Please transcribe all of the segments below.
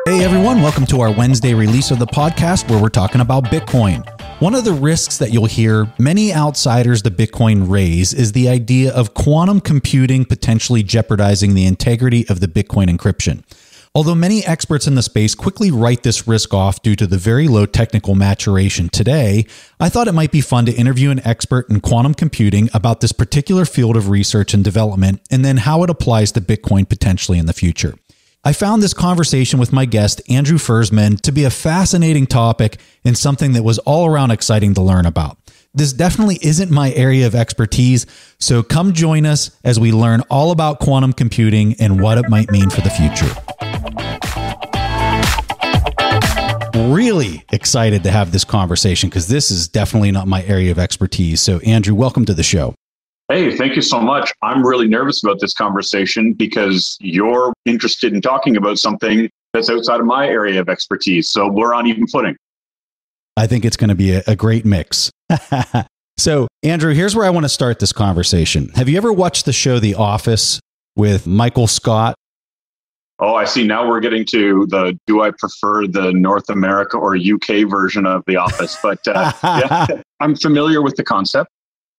Hey everyone, welcome to our Wednesday release of the podcast where we're talking about Bitcoin. One of the risks that you'll hear many outsiders to Bitcoin raise is the idea of quantum computing potentially jeopardizing the integrity of the Bitcoin encryption. Although many experts in the space quickly write this risk off due to the very low technical maturation today, I thought it might be fun to interview an expert in quantum computing about this particular field of research and development, and then how it applies to Bitcoin potentially in the future. I found this conversation with my guest, Andrew Fersman, to be a fascinating topic and something that was all around exciting to learn about. This definitely isn't my area of expertise, so come join us as we learn all about quantum computing and what it might mean for the future. Really excited to have this conversation because this is definitely not my area of expertise. So Andrew, welcome to the show. Hey, thank you so much. I'm really nervous about this conversation because you're interested in talking about something that's outside of my area of expertise. So we're on even footing. I think it's going to be a great mix. So, Andrew, here's where I want to start this conversation. Have you ever watched the show The Office with Michael Scott? Oh, I see. Now we're getting to the, do I prefer the North America or UK version of The Office? But yeah, I'm familiar with the concept.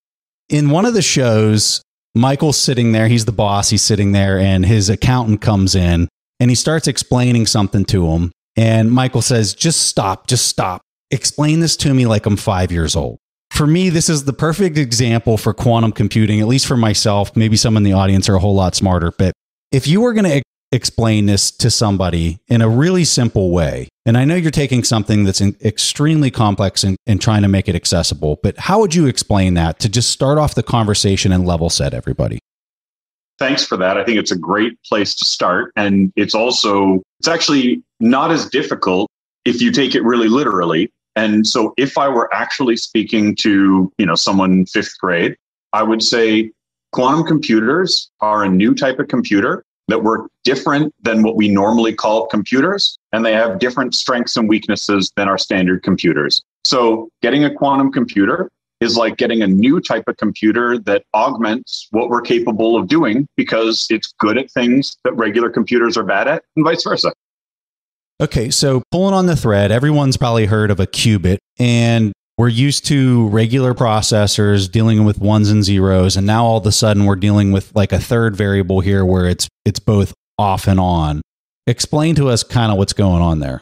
In one of the shows, Michael's sitting there, he's the boss, he's sitting there, and his accountant comes in and he starts explaining something to him. And Michael says, just stop. Explain this to me like I'm 5 years old. For me, this is the perfect example for quantum computing, at least for myself. Maybe some in the audience are a whole lot smarter. But if you were going to explain this to somebody in a really simple way, and I know you're taking something that's extremely complex and trying to make it accessible, but how would you explain that to just start off the conversation and level set everybody? Thanks for that. I think it's a great place to start. And it's actually not as difficult if you take it really literally. And so if I were actually speaking to, someone fifth grade, I would say quantum computers are a new type of computer that work different than what we normally call computers, and they have different strengths and weaknesses than our standard computers. So getting a quantum computer is like getting a new type of computer that augments what we're capable of doing because it's good at things that regular computers are bad at, and vice versa. Okay, so pulling on the thread, everyone's probably heard of a qubit, and we're used to regular processors dealing with ones and zeros, and now all of a sudden we're dealing with like a third variable here where it's both off and on. Explain to us kind of what's going on there.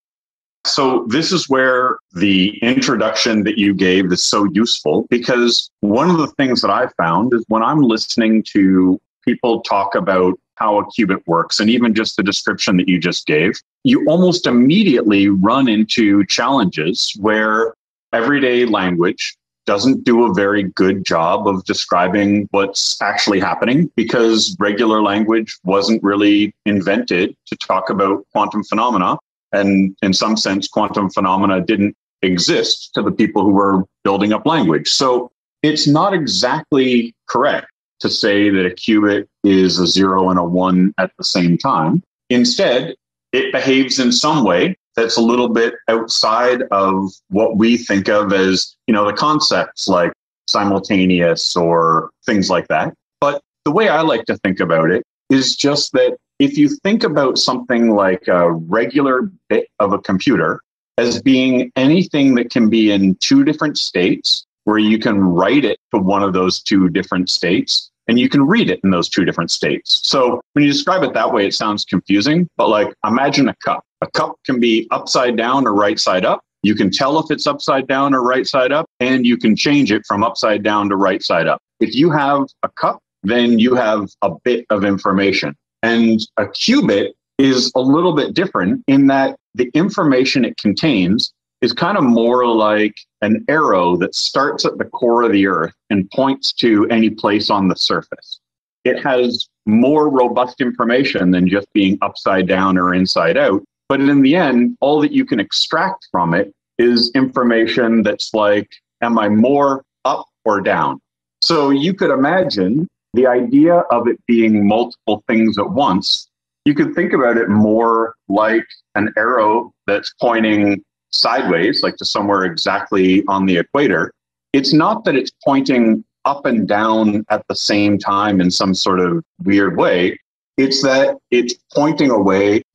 So this is where the introduction that you gave is so useful, because one of the things that I found is when I'm listening to people talk about how a qubit works, and even just the description that you just gave, you almost immediately run into challenges where everyday language doesn't do a very good job of describing what's actually happening because regular language wasn't really invented to talk about quantum phenomena. And in some sense, quantum phenomena didn't exist to the people who were building up language. So it's not exactly correct to say that a qubit is a 0 and a 1 at the same time. Instead, it behaves in some way that's a little bit outside of what we think of as, the concepts like simultaneous or things like that. But the way I like to think about it is just that if you think about something like a regular bit of a computer as being anything that can be in two different states, where you can write it to one of those two different states, and you can read it in those two different states. So when you describe it that way, it sounds confusing, but like imagine a cup. A cup can be upside down or right side up. You can tell if it's upside down or right side up, and you can change it from upside down to right side up. If you have a cup, then you have a bit of information. And a qubit is a little bit different in that the information it contains is kind of more like an arrow that starts at the core of the earth and points to any place on the surface. It has more robust information than just being upside down or inside out. But in the end, all that you can extract from it is information that's like, am I more up or down? So you could imagine the idea of it being multiple things at once. You could think about it more like an arrow that's pointing sideways, like to somewhere exactly on the equator. It's not that it's pointing up and down at the same time in some sort of weird way. It's that it's pointing a way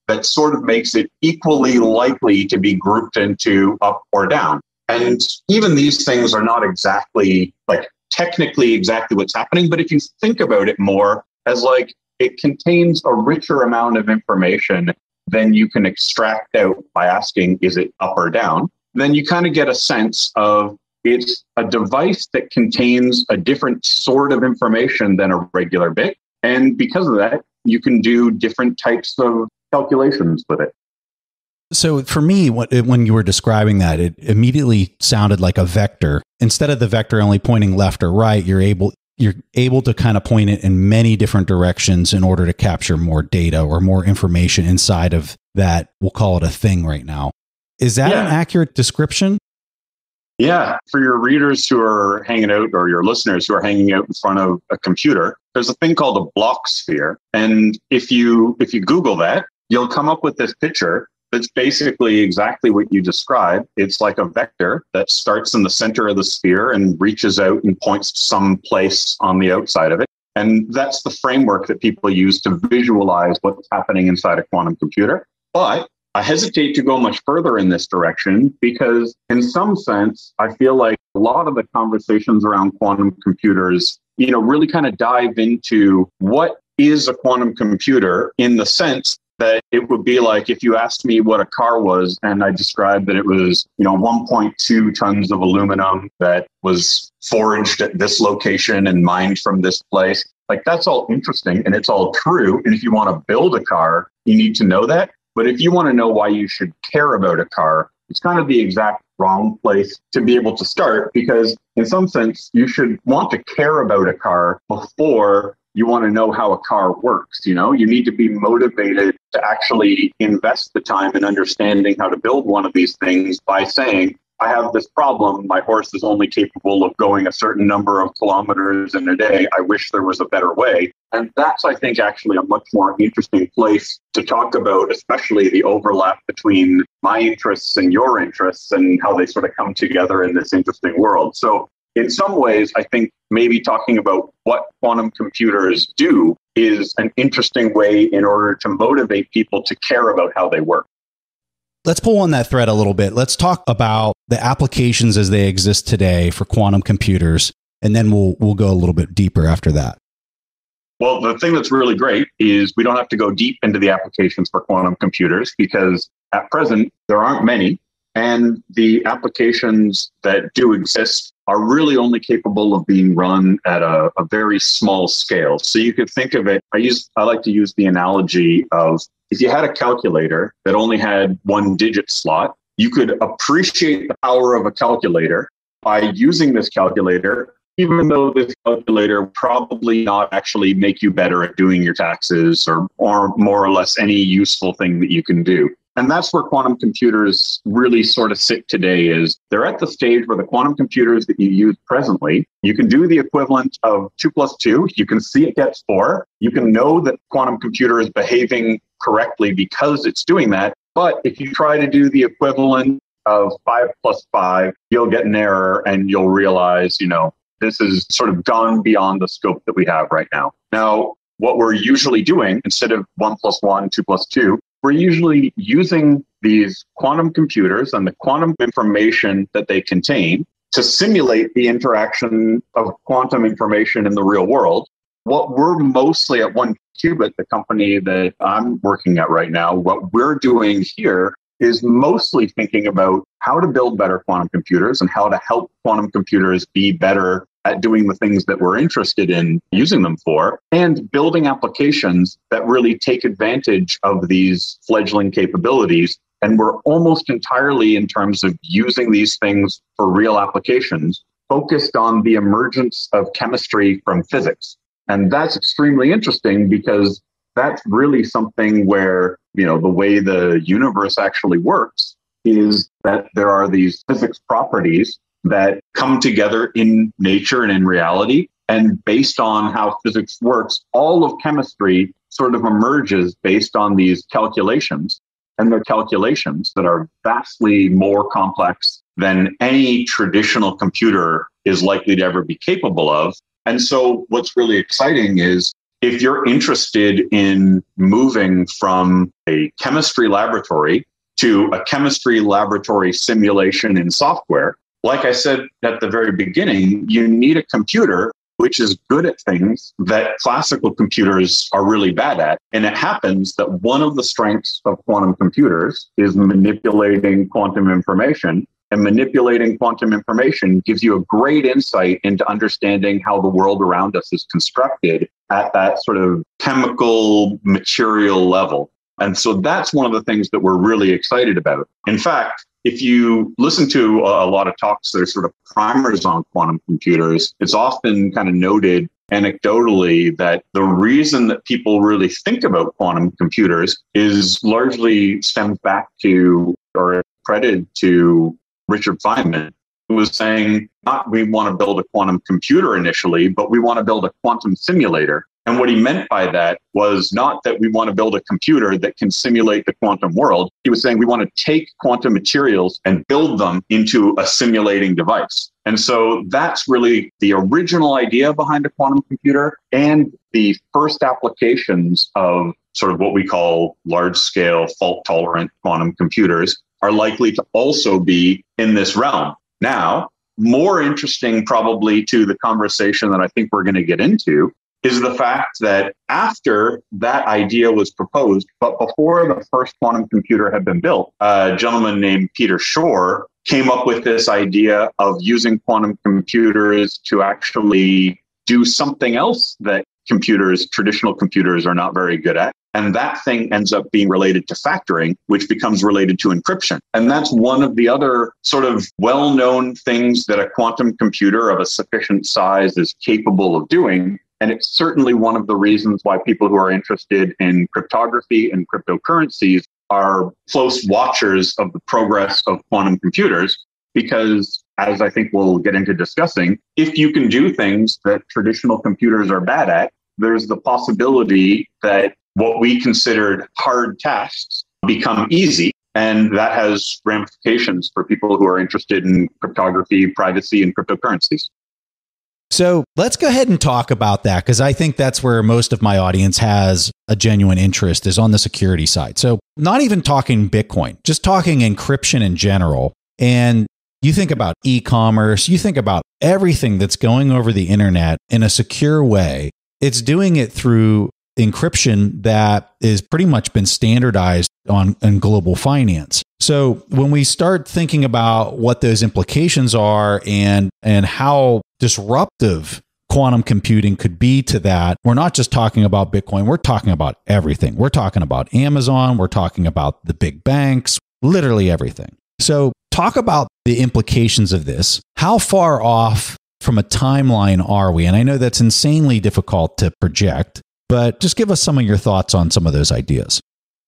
that sort of makes it equally likely to be grouped into up or down. And even these things are not exactly like technically exactly what's happening, but if you think about it more as like it contains a richer amount of information than you can extract out by asking, is it up or down? Then you kind of get a sense of it's a device that contains a different sort of information than a regular bit. And because of that, you can do different types of calculations with it. So for me, when you were describing that, it immediately sounded like a vector. Instead of the vector only pointing left or right, you're able to kind of point it in many different directions in order to capture more data or more information inside of that. We'll call it a thing right now. Is that an accurate description? Yeah. For your readers who are hanging out or your listeners who are hanging out in front of a computer, there's a thing called a block sphere. And if you Google that, you'll come up with this picture that's basically exactly what you described. It's like a vector that starts in the center of the sphere and reaches out and points to some place on the outside of it. And that's the framework that people use to visualize what's happening inside a quantum computer. But I hesitate to go much further in this direction because in some sense, I feel like a lot of the conversations around quantum computers, really kind of dive into what is a quantum computer in the sense that it would be like if you asked me what a car was and I described that it was, 1.2 tons of aluminum that was forged at this location and mined from this place. Like that's all interesting and it's all true. And if you want to build a car, you need to know that. But if you want to know why you should care about a car, it's kind of the exact wrong place to be able to start because in some sense, you should want to care about a car before you want to know how a car works. You need to be motivated to actually invest the time in understanding how to build one of these things by saying, I have this problem. My horse is only capable of going a certain number of kilometers in a day. I wish there was a better way. And that's, I think, actually a much more interesting place to talk about, especially the overlap between my interests and your interests and how they sort of come together in this interesting world. So in some ways, I think maybe talking about what quantum computers do is an interesting way in order to motivate people to care about how they work. Let's pull on that thread a little bit. Let's talk about the applications as they exist today for quantum computers, and then we'll go a little bit deeper after that. Well, the thing that's really great is we don't have to go deep into the applications for quantum computers because at present, there aren't many. And the applications that do exist are really only capable of being run at a very small scale. So you could think of it, I like to use the analogy of if you had a calculator that only had one digit slot, you could appreciate the power of a calculator by using this calculator, even though this calculator probably not actually make you better at doing your taxes or more or less any useful thing that you can do. And that's where quantum computers really sort of sit today is they're at the stage where the quantum computers that you use presently, you can do the equivalent of 2 plus 2. You can see it gets 4. You can know that quantum computer is behaving correctly because it's doing that. But if you try to do the equivalent of 5 plus 5, you'll get an error and you'll realize, this is sort of gone beyond the scope that we have right now. Now, what we're usually doing instead of 1 plus 1, 2 plus 2, we're usually using these quantum computers and the quantum information that they contain to simulate the interaction of quantum information in the real world. What we're mostly at 1Qubit, the company that I'm working at right now, what we're doing here is mostly thinking about how to build better quantum computers and how to help quantum computers be better at doing the things that we're interested in using them for, and building applications that really take advantage of these fledgling capabilities. And we're almost entirely, in terms of using these things for real applications, focused on the emergence of chemistry from physics. And that's extremely interesting because that's really something where, the way the universe actually works is that there are these physics properties that come together in nature and in reality. And based on how physics works, all of chemistry sort of emerges based on these calculations. And they're calculations that are vastly more complex than any traditional computer is likely to ever be capable of. And so what's really exciting is if you're interested in moving from a chemistry laboratory to a chemistry laboratory simulation in software, like I said at the very beginning, you need a computer which is good at things that classical computers are really bad at. And it happens that one of the strengths of quantum computers is manipulating quantum information. And manipulating quantum information gives you a great insight into understanding how the world around us is constructed at that sort of chemical material level. And so that's one of the things that we're really excited about. In fact, if you listen to a lot of talks that are sort of primers on quantum computers, it's often kind of noted anecdotally that the reason that people really think about quantum computers is largely stems back to or credited to Richard Feynman, who was saying, not we want to build a quantum computer initially, but we want to build a quantum simulator. And what he meant by that was not that we want to build a computer that can simulate the quantum world. He was saying we want to take quantum materials and build them into a simulating device. And so that's really the original idea behind a quantum computer, and the first applications of sort of what we call large-scale fault-tolerant quantum computers are likely to also be in this realm. Now, more interesting probably to the conversation that I think we're going to get into is the fact that after that idea was proposed, but before the first quantum computer had been built, a gentleman named Peter Shor came up with this idea of using quantum computers to actually do something else that traditional computers are not very good at. And that thing ends up being related to factoring, which becomes related to encryption. And that's one of the other sort of well-known things that a quantum computer of a sufficient size is capable of doing. And it's certainly one of the reasons why people who are interested in cryptography and cryptocurrencies are close watchers of the progress of quantum computers, because as I think we'll get into discussing, if you can do things that traditional computers are bad at, there's the possibility that what we considered hard tasks become easy. And that has ramifications for people who are interested in cryptography, privacy, and cryptocurrencies. So let's go ahead and talk about that, because I think that's where most of my audience has a genuine interest, is on the security side. So not even talking Bitcoin, just talking encryption in general. And you think about e-commerce, you think about everything that's going over the internet in a secure way. It's doing it through encryption that is pretty much been standardized in global finance. So when we start thinking about what those implications are and how disruptive quantum computing could be to that, we're not just talking about Bitcoin, we're talking about everything. We're talking about Amazon, we're talking about the big banks, literally everything. So talk about the implications of this. How far off from a timeline are we? And I know that's insanely difficult to project, but just give us some of your thoughts on some of those ideas.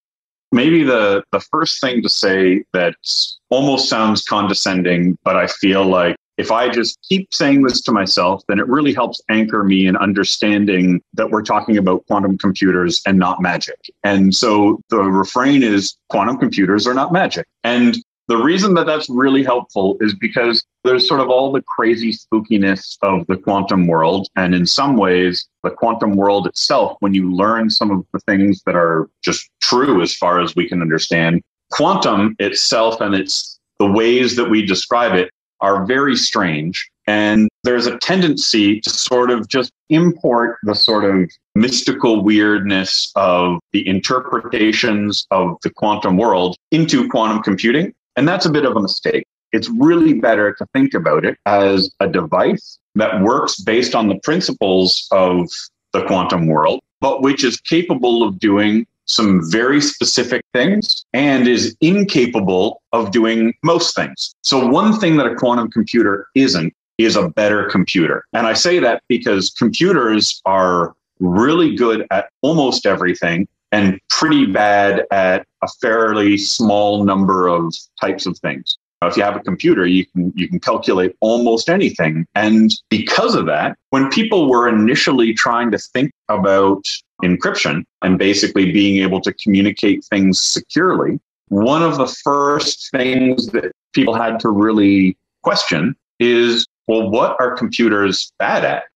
Maybe the first thing to say that almost sounds condescending, but I feel like if I just keep saying this to myself, then it really helps anchor me in understanding that we're talking about quantum computers and not magic. And so the refrain is quantum computers are not magic. And the reason that that's really helpful is because there's sort of all the crazy spookiness of the quantum world. And in some ways, the quantum world itself, when you learn some of the things that are just true as far as we can understand, quantum itself and the ways that we describe it are very strange. And there's a tendency to sort of just import the sort of mystical weirdness of the interpretations of the quantum world into quantum computing. And that's a bit of a mistake. It's really better to think about it as a device that works based on the principles of the quantum world, but which is capable of doing some very specific things and is incapable of doing most things. So one thing that a quantum computer isn't is a better computer. And I say that because computers are really good at almost everything and pretty bad at a fairly small number of types of things. If you have a computer, you can calculate almost anything. And because of that, when people were initially trying to think about encryption and basically being able to communicate things securely, one of the first things that people had to really question is, well, what are computers bad at?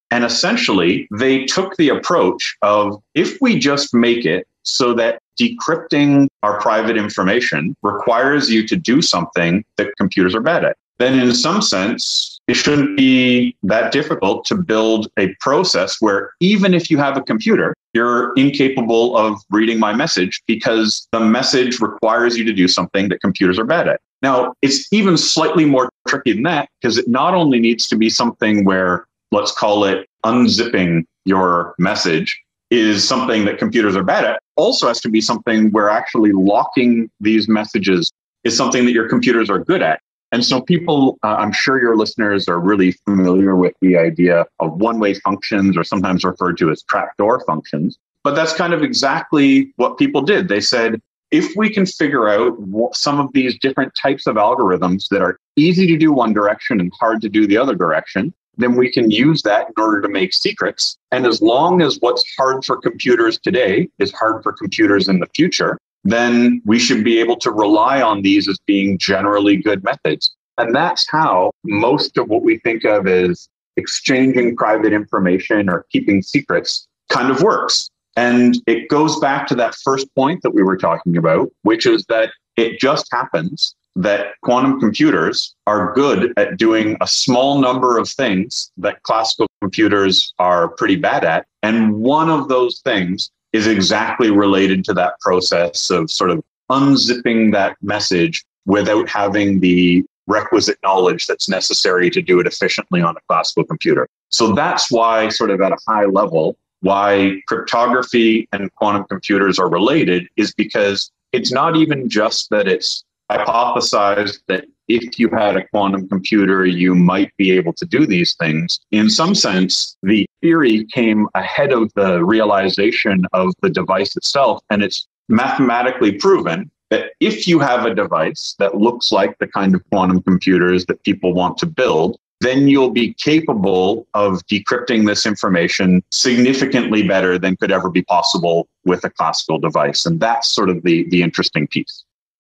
And essentially, they took the approach of if we just make it so that decrypting our private information requires you to do something that computers are bad at, then in some sense, it shouldn't be that difficult to build a process where even if you have a computer, you're incapable of reading my message because the message requires you to do something that computers are bad at. Now, it's even slightly more tricky than that because it not only needs to be something where, let's call it unzipping your message, is something that computers are bad at, also has to be something where actually locking these messages is something that your computers are good at. And so people, I'm sure your listeners are really familiar with the idea of one-way functions, or sometimes referred to as trapdoor functions. But that's kind of exactly what people did. They said, if we can figure out some of these different types of algorithms that are easy to do one direction and hard to do the other direction, then we can use that in order to make secrets. And as long as what's hard for computers today is hard for computers in the future, then we should be able to rely on these as being generally good methods. And that's how most of what we think of as exchanging private information or keeping secrets kind of works. And it goes back to that first point that we were talking about, which is that it just happens that quantum computers are good at doing a small number of things that classical computers are pretty bad at. And one of those things is exactly related to that process of sort of unzipping that message without having the requisite knowledge that's necessary to do it efficiently on a classical computer. So that's why, sort of at a high level, why cryptography and quantum computers are related is because it's not even just that it's hypothesized that if you had a quantum computer, you might be able to do these things. In some sense, the theory came ahead of the realization of the device itself. And it's mathematically proven that if you have a device that looks like the kind of quantum computers that people want to build, then you'll be capable of decrypting this information significantly better than could ever be possible with a classical device. And that's sort of the interesting piece.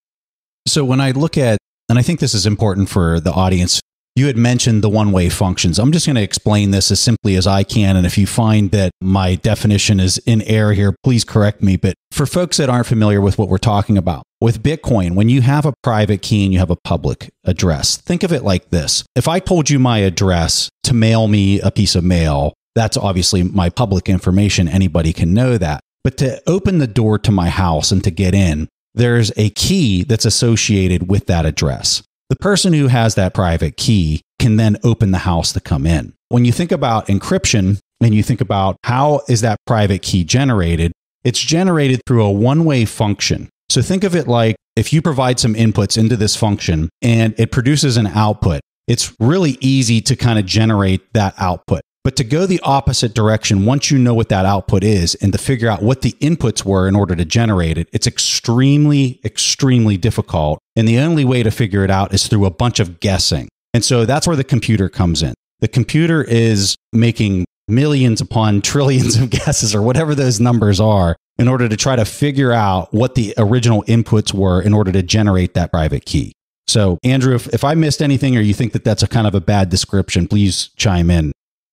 So when I look at, and I think this is important for the audience, you had mentioned the one-way functions. I'm just going to explain this as simply as I can. And if you find that my definition is in error here, please correct me. But for folks that aren't familiar with what we're talking about, with Bitcoin, when you have a private key and you have a public address, think of it like this. If I told you my address to mail me a piece of mail, that's obviously my public information. Anybody can know that. But to open the door to my house and to get in, there's a key that's associated with that address. The person who has that private key can then open the house to come in. When you think about encryption and you think about how is that private key generated, it's generated through a one-way function. So think of it like if you provide some inputs into this function and it produces an output, it's really easy to kind of generate that output. But to go the opposite direction, once you know what that output is and to figure out what the inputs were in order to generate it, it's extremely, extremely difficult. And the only way to figure it out is through a bunch of guessing. And so that's where the computer comes in. The computer is making millions upon trillions of guesses or whatever those numbers are in order to try to figure out what the original inputs were in order to generate that private key. So Andrew, if I missed anything or you think that that's a kind of a bad description, please chime in.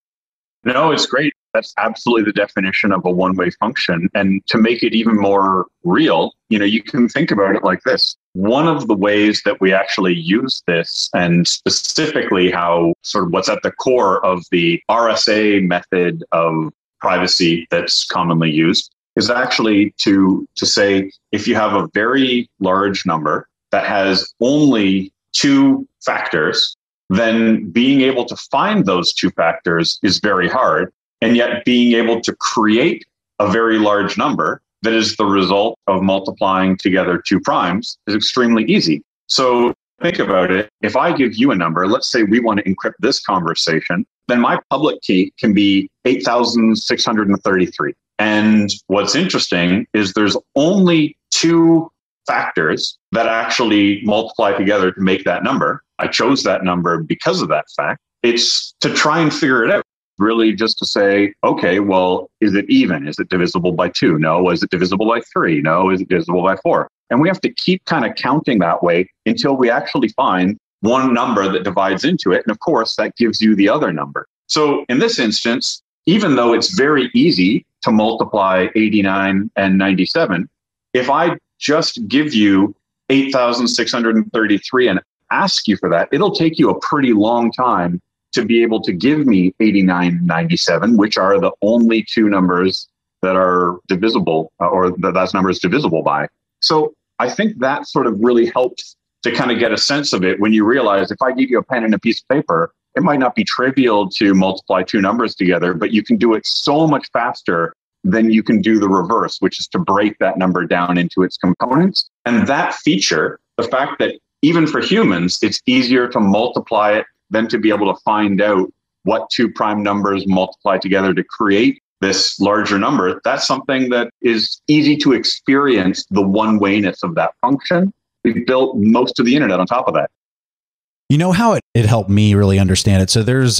No, it's great. That's absolutely the definition of a one-way function. And to make it even more real, you can think about it like this. One of the ways that we actually use this, and specifically how sort of what's at the core of the RSA method of privacy that's commonly used, is actually to say, if you have a very large number that has only two factors, then being able to find those two factors is very hard. And yet being able to create a very large number that is the result of multiplying together two primes is extremely easy. So think about it. If I give you a number, let's say we want to encrypt this conversation, then my public key can be 8,633. And what's interesting is there's only two factors that actually multiply together to make that number. I chose that number because of that fact. It's to try and figure it out, really just to say, okay, well, is it even? Is it divisible by 2? No. Is it divisible by 3? No. Is it divisible by 4? And we have to keep kind of counting that way until we actually find one number that divides into it. And of course, that gives you the other number. So in this instance, even though it's very easy to multiply 89 and 97, if I just give you 8,633 and ask you for that, it'll take you a pretty long time to be able to give me 89 and 97, which are the only two numbers that are divisible, or that number is divisible by. So I think that sort of really helps to kind of get a sense of it when you realize if I give you a pen and a piece of paper, it might not be trivial to multiply two numbers together, but you can do it so much faster than you can do the reverse, which is to break that number down into its components. And that feature, the fact that even for humans, it's easier to multiply it than to be able to find out what two prime numbers multiply together to create this larger number, that's something that is easy to experience the one-wayness of that function. We've built most of the internet on top of that. You know how it helped me really understand it? So there's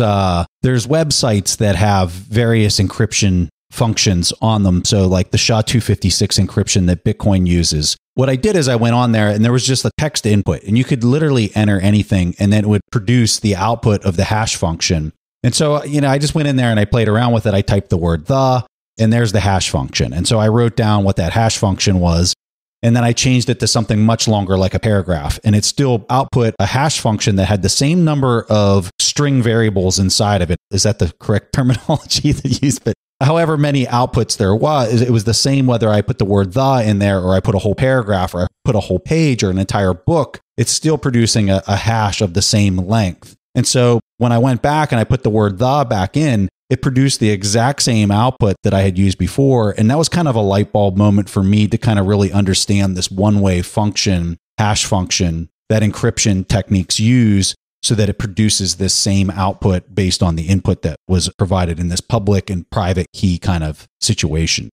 websites that have various encryption functions on them. So like the SHA-256 encryption that Bitcoin uses. What I did is I went on there and there was just a text input and you could literally enter anything and then it would produce the output of the hash function. And so, I just went in there and I played around with it. I typed the word the, and there's the hash function. And so I wrote down what that hash function was. And then I changed it to something much longer, like a paragraph. And it still output a hash function that had the same number of string variables inside of it. Is that the correct terminology to use? But however many outputs there was, it was the same whether I put the word the in there or I put a whole paragraph or I put a whole page or an entire book. It's still producing a hash of the same length. And so when I went back and I put the word the back in, it produced the exact same output that I had used before. And that was kind of a light bulb moment for me to kind of really understand this one-way function, hash function that encryption techniques use so that it produces this same output based on the input that was provided in this public and private key kind of situation.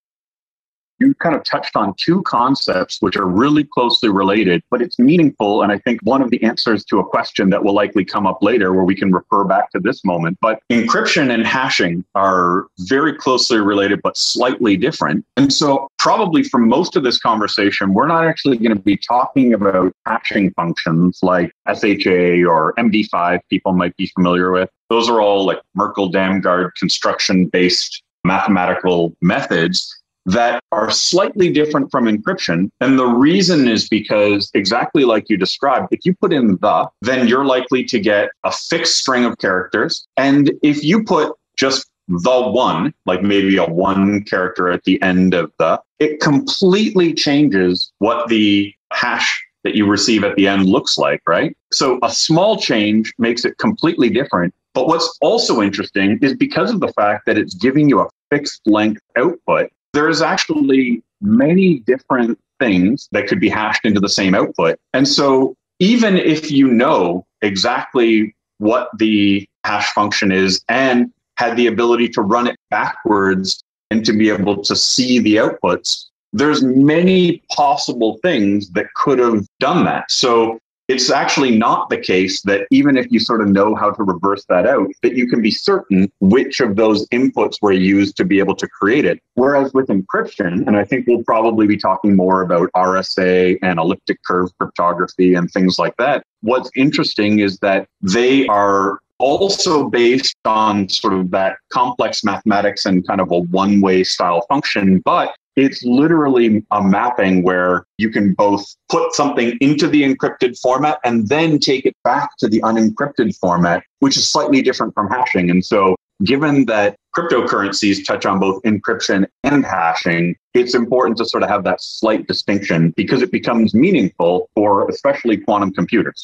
You kind of touched on two concepts which are really closely related, but it's meaningful. And I think one of the answers to a question that will likely come up later where we can refer back to this moment. But encryption and hashing are very closely related, but slightly different. And so probably for most of this conversation, we're not actually going to be talking about hashing functions like SHA or MD5 people might be familiar with. Those are all like Merkle-Damgard construction-based mathematical methods that are slightly different from encryption. And the reason is because exactly like you described, if you put in the, then you're likely to get a fixed string of characters. And if you put just the one, like maybe a one character at the end of the, it completely changes what the hash that you receive at the end looks like, right? So a small change makes it completely different. But what's also interesting is because of the fact that it's giving you a fixed length output, there's actually many different things that could be hashed into the same output. And so even if you know exactly what the hash function is and had the ability to run it backwards and to be able to see the outputs, there's many possible things that could have done that. So it's actually not the case that even if you sort of know how to reverse that out, that you can be certain which of those inputs were used to be able to create it. Whereas with encryption, and I think we'll probably be talking more about RSA and elliptic curve cryptography and things like that, what's interesting is that they are also based on sort of that complex mathematics and kind of a one-way style function, but it's literally a mapping where you can both put something into the encrypted format and then take it back to the unencrypted format, which is slightly different from hashing. And so given that cryptocurrencies touch on both encryption and hashing, it's important to sort of have that slight distinction because it becomes meaningful for especially quantum computers.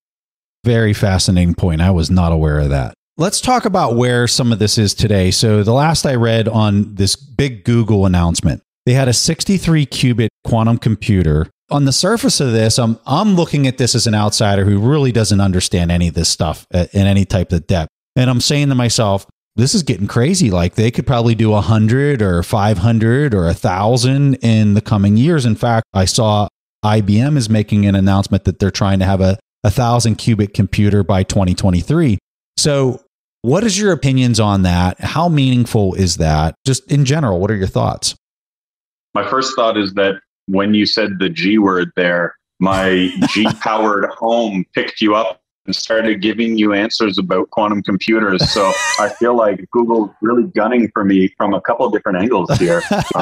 Very fascinating point. I was not aware of that. Let's talk about where some of this is today. So the last I read on this big Google announcement, they had a 63-qubit quantum computer. On the surface of this, I'm looking at this as an outsider who really doesn't understand any of this stuff in any type of depth. And I'm saying to myself, this is getting crazy. Like they could probably do 100 or 500 or 1,000 in the coming years. In fact, I saw IBM is making an announcement that they're trying to have a 1,000-qubit computer by 2023. So what is your opinions on that? How meaningful is that? Just in general, what are your thoughts? My first thought is that when you said the G word there, my G-powered home picked you up and started giving you answers about quantum computers. So I feel like Google's really gunning for me from a couple of different angles here.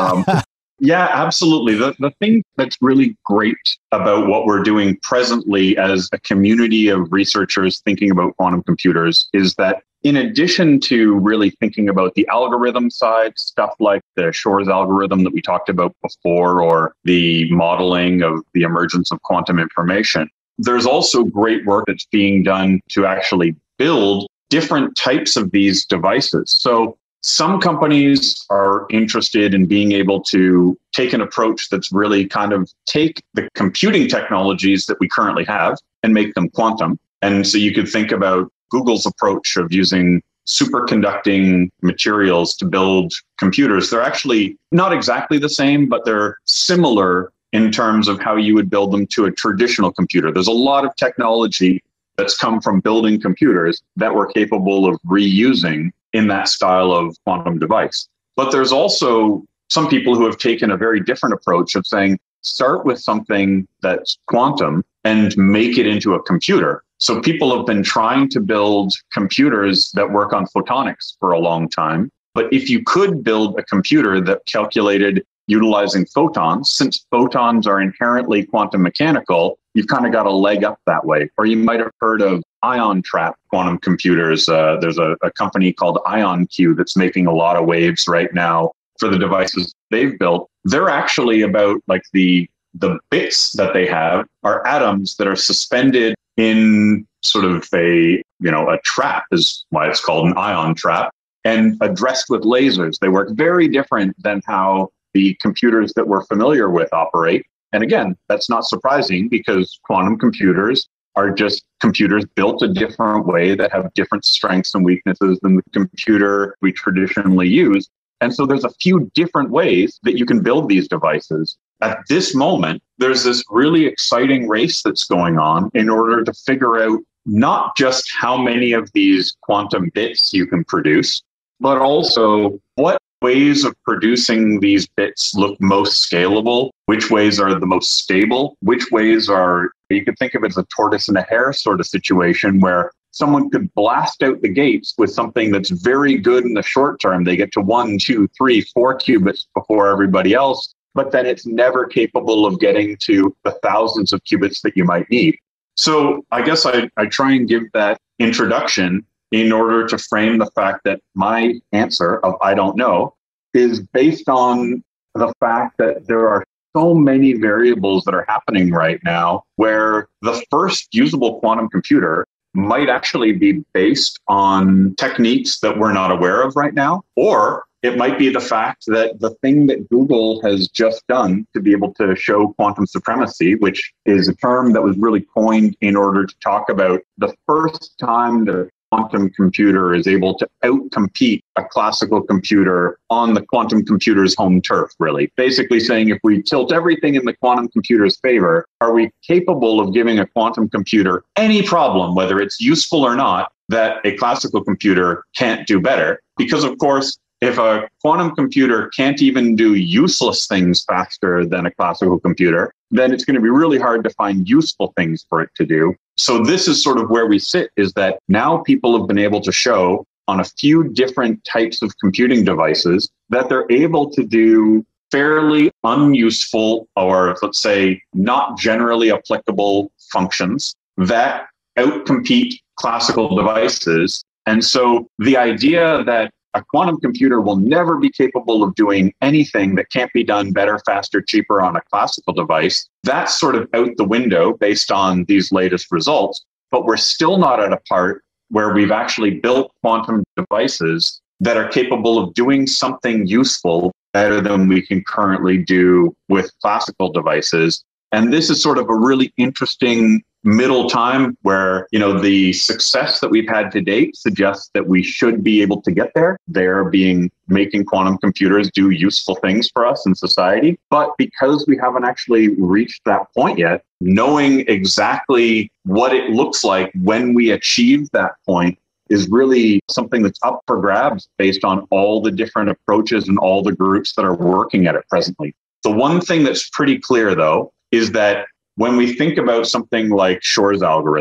Yeah, absolutely. The thing that's really great about what we're doing presently as a community of researchers thinking about quantum computers is that in addition to really thinking about the algorithm side, stuff like the Shor's algorithm that we talked about before, or the modeling of the emergence of quantum information, there's also great work that's being done to actually build different types of these devices. So some companies are interested in being able to take an approach that's really kind of take the computing technologies that we currently have and make them quantum. And so you could think about Google's approach of using superconducting materials to build computers. They're actually not exactly the same, but they're similar in terms of how you would build them to a traditional computer. There's a lot of technology that's come from building computers that we're capable of reusing in that style of quantum device. But there's also some people who have taken a very different approach of saying, start with something that's quantum and make it into a computer. So people have been trying to build computers that work on photonics for a long time. But if you could build a computer that calculated utilizing photons, since photons are inherently quantum mechanical, you've kind of got a leg up that way. Or you might have heard of ion trap quantum computers. There's a company called IonQ that's making a lot of waves right now for the devices they've built. They're actually about like the bits that they have are atoms that are suspended in sort of a trap is why it's called an ion trap, and addressed with lasers. They work very different than how the computers that we're familiar with operate. And again, that's not surprising because quantum computers are just computers built a different way that have different strengths and weaknesses than the computer we traditionally use. And so there's a few different ways that you can build these devices. At this moment, there's this really exciting race that's going on in order to figure out not just how many of these quantum bits you can produce, but also what ways of producing these bits look most scalable, which ways are the most stable, which ways are, you could think of it as a tortoise and a hare sort of situation where someone could blast out the gates with something that's very good in the short term. They get to 1, 2, 3, 4 qubits before everybody else, but then it's never capable of getting to the thousands of qubits that you might need. So I guess I try and give that introduction in order to frame the fact that my answer of I don't know is based on the fact that there are so many variables that are happening right now where the first usable quantum computer might actually be based on techniques that we're not aware of right now, or it might be the fact that the thing that Google has just done to be able to show quantum supremacy, which is a term that was really coined in order to talk about the first time the quantum computer is able to outcompete a classical computer on the quantum computer's home turf, really. Basically saying if we tilt everything in the quantum computer's favor, are we capable of giving a quantum computer any problem, whether it's useful or not, that a classical computer can't do better? Because, of course, if a quantum computer can't even do useless things faster than a classical computer, then it's going to be really hard to find useful things for it to do. So this is sort of where we sit, is that now people have been able to show on a few different types of computing devices that they're able to do fairly unuseful, or let's say not generally applicable functions that outcompete classical devices. And so the idea that a quantum computer will never be capable of doing anything that can't be done better, faster, cheaper on a classical device, that's sort of out the window based on these latest results. But we're still not at a part where we've actually built quantum devices that are capable of doing something useful better than we can currently do with classical devices. And this is sort of a really interesting middle time where, the success that we've had to date suggests that we should be able to get there. They're making quantum computers do useful things for us in society. But because we haven't actually reached that point yet, knowing exactly what it looks like when we achieve that point is really something that's up for grabs based on all the different approaches and all the groups that are working at it presently. The one thing that's pretty clear, though, is that when we think about something like Shor's algorithm,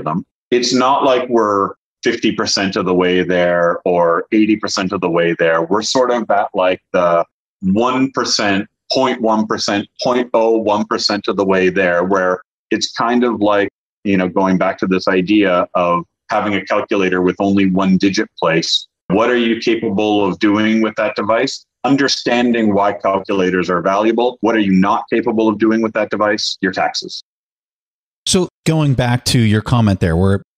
it's not like we're 50% of the way there or 80% of the way there. We're sort of at like the 1%, 0.1%, 0.01% of the way there, where it's kind of like, going back to this idea of having a calculator with only one digit place. What are you capable of doing with that device? Understanding why calculators are valuable. What are you not capable of doing with that device? Your taxes. So going back to your comment there, we're at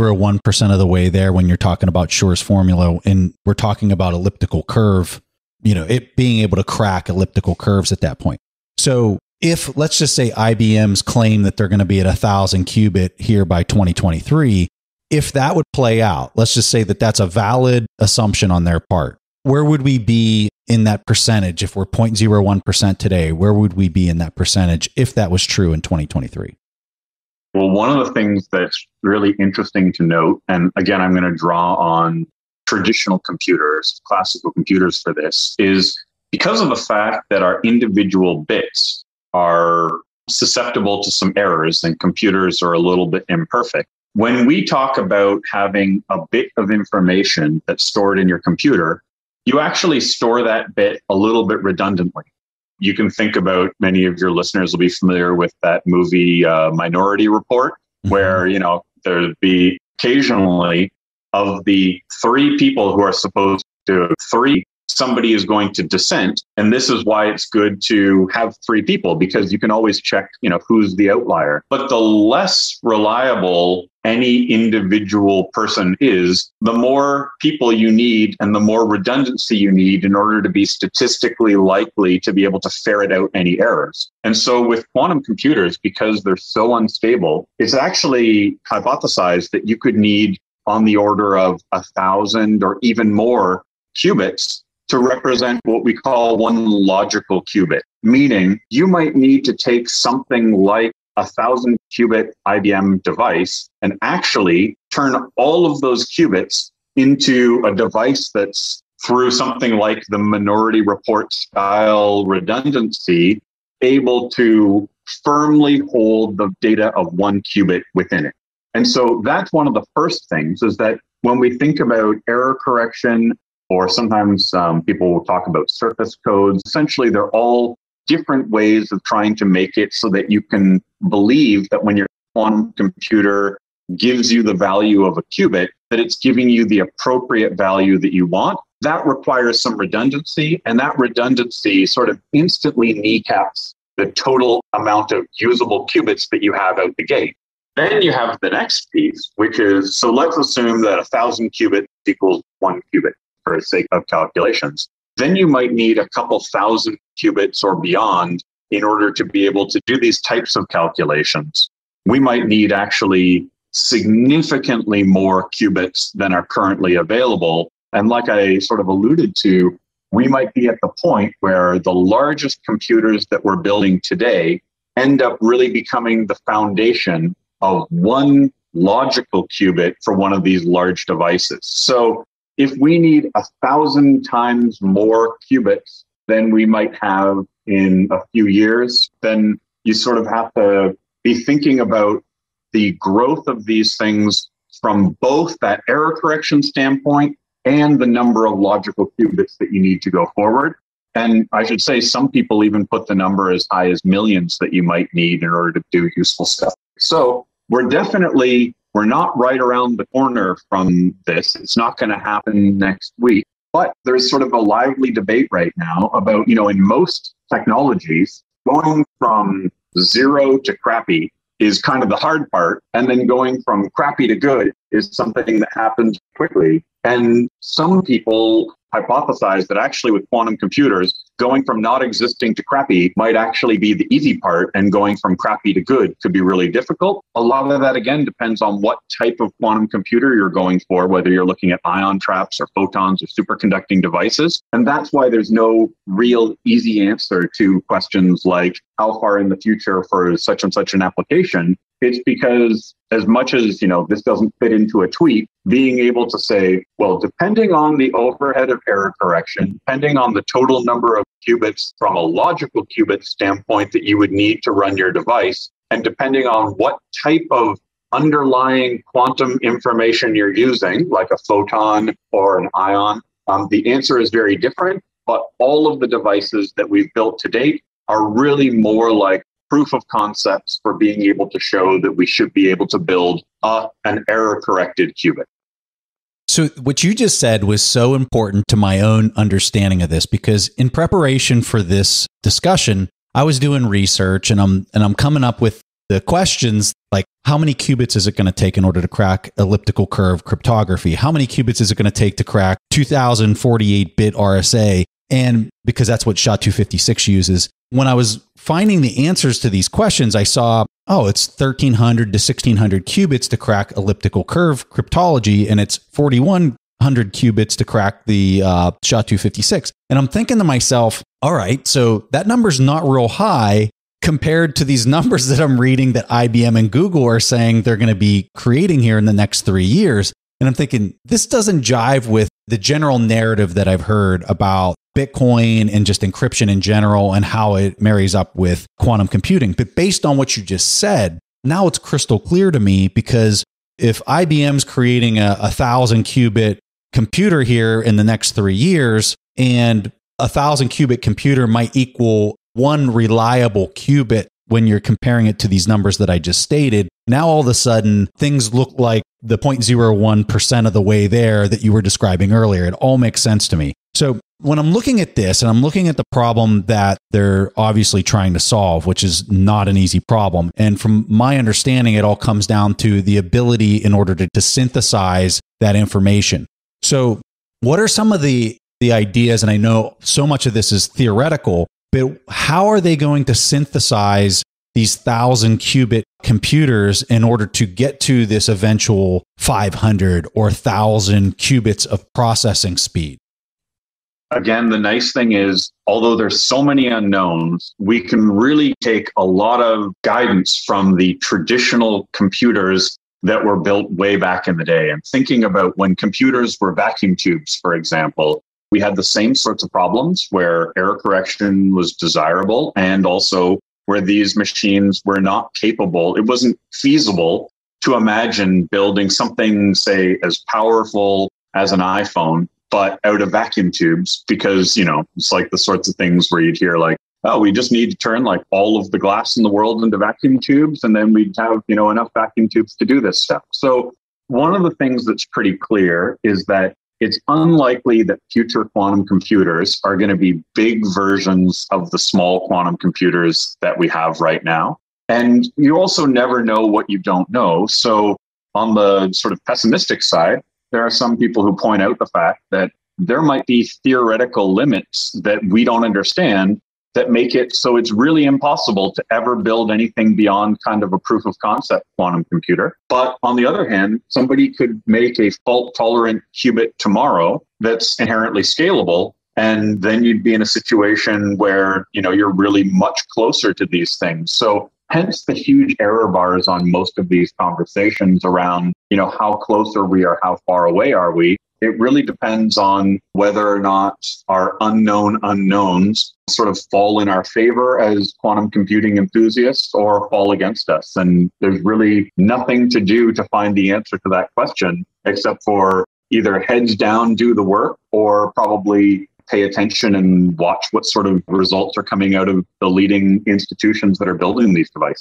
0.01% of the way there when you're talking about Shor's formula, and we're talking about elliptical curve, it being able to crack elliptical curves at that point. So if, let's just say, IBM's claim that they're going to be at 1,000 qubit here by 2023, if that would play out, let's just say that that's a valid assumption on their part, where would we be in that percentage? If we're 0.01% today, where would we be in that percentage if that was true in 2023? Well, one of the things that's really interesting to note, and again, I'm going to draw on traditional computers, classical computers for this, is because of the fact that our individual bits are susceptible to some errors and computers are a little bit imperfect. When we talk about having a bit of information that's stored in your computer, you actually store that bit a little bit redundantly. You can think about, many of your listeners will be familiar with that movie Minority Report, where, there'd be occasionally of the three people who are supposed to somebody is going to dissent. And this is why it's good to have three people, because you can always check, who's the outlier. But the less reliable any individual person is, the more people you need and the more redundancy you need in order to be statistically likely to be able to ferret out any errors. And so with quantum computers, because they're so unstable, it's actually hypothesized that you could need on the order of 1,000 or even more qubits to represent what we call one logical qubit, meaning you might need to take something like 1,000 qubit IBM device and actually turn all of those qubits into a device that's, through something like the Minority Report style redundancy, able to firmly hold the data of one qubit within it. And so that's one of the first things, is that when we think about error correction, or sometimes people will talk about surface codes, essentially they're all different ways of trying to make it so that you can believe that when your quantum computer gives you the value of a qubit, that it's giving you the appropriate value that you want. That requires some redundancy, and that redundancy sort of instantly kneecaps the total amount of usable qubits that you have out the gate. Then you have the next piece, which is, so let's assume that 1,000 qubits equals one qubit for the sake of calculations. Then you might need a couple thousand qubits or beyond in order to be able to do these types of calculations. We might need actually significantly more qubits than are currently available. And like I sort of alluded to, we might be at the point where the largest computers that we're building today end up really becoming the foundation of one logical qubit for one of these large devices. So if we need 1,000 times more qubits than we might have in a few years, then you sort of have to be thinking about the growth of these things from both that error correction standpoint and the number of logical qubits that you need to go forward. And I should say some people even put the number as high as millions that you might need in order to do useful stuff. So we're not right around the corner from this. It's not going to happen next week. But there's sort of a lively debate right now about, in most technologies, going from zero to crappy is kind of the hard part. And then going from crappy to good is something that happens quickly. And some people hypothesize that actually with quantum computers, going from not existing to crappy might actually be the easy part, and going from crappy to good could be really difficult. A lot of that, again, depends on what type of quantum computer you're going for, whether you're looking at ion traps or photons or superconducting devices. And that's why there's no real easy answer to questions like how far in the future for such and such an application. It's because as much as, this doesn't fit into a tweet, being able to say, well, depending on the overhead of error correction, depending on the total number of qubits from a logical qubit standpoint that you would need to run your device, and depending on what type of underlying quantum information you're using, like a photon or an ion, the answer is very different. But all of the devices that we've built to date are really more like proof of concepts for being able to show that we should be able to build an error-corrected qubit. So what you just said was so important to my own understanding of this, because in preparation for this discussion, I was doing research and I'm coming up with the questions like, how many qubits is it going to take in order to crack elliptical curve cryptography? How many qubits is it going to take to crack 2048-bit RSA? And because that's what SHA-256 uses. When I was finding the answers to these questions, I saw, it's 1,300 to 1,600 qubits to crack elliptical curve cryptology, and it's 4,100 qubits to crack the SHA-256. And I'm thinking to myself, all right, so that number's not real high compared to these numbers that I'm reading that IBM and Google are saying they're going to be creating here in the next 3 years. And I'm thinking, this doesn't jive with the general narrative that I've heard about Bitcoin and just encryption in general and how it marries up with quantum computing. But based on what you just said, now it's crystal clear to me, because if IBM's creating a 1,000 qubit computer here in the next 3 years, and a 1,000 qubit computer might equal one reliable qubit when you're comparing it to these numbers that I just stated, now all of a sudden things look like the 0.01% of the way there that you were describing earlier. It all makes sense to me. So when I'm looking at this and I'm looking at the problem that they're obviously trying to solve, which is not an easy problem, and from my understanding, it all comes down to the ability in order to synthesize that information. So what are some of the ideas? And I know so much of this is theoretical, but how are they going to synthesize these 1,000 qubit computers in order to get to this eventual 500 or 1,000 qubits of processing speed? Again, the nice thing is, although there's so many unknowns, we can really take a lot of guidance from the traditional computers that were built way back in the day. And thinking about when computers were vacuum tubes, for example, we had the same sorts of problems where error correction was desirable, and also where these machines were not capable. It wasn't feasible to imagine building something, say, as powerful as an iPhone, but out of vacuum tubes, because, it's like the sorts of things where you'd hear like, oh, we just need to turn like all of the glass in the world into vacuum tubes, and then we'd have, enough vacuum tubes to do this stuff. So one of the things that's pretty clear is that it's unlikely that future quantum computers are going to be big versions of the small quantum computers that we have right now. And you also never know what you don't know. So on the sort of pessimistic side, there are some people who point out the fact that there might be theoretical limits that we don't understand that make it so it's really impossible to ever build anything beyond kind of a proof of concept quantum computer. But on the other hand, somebody could make a fault-tolerant qubit tomorrow that's inherently scalable, and then you'd be in a situation where, you're really much closer to these things. So hence the huge error bars on most of these conversations around, how close are we or how far away are we? It really depends on whether or not our unknown unknowns sort of fall in our favor as quantum computing enthusiasts or fall against us. And there's really nothing to do to find the answer to that question, except for either heads down, do the work, or probably pay attention and watch what sort of results are coming out of the leading institutions that are building these devices.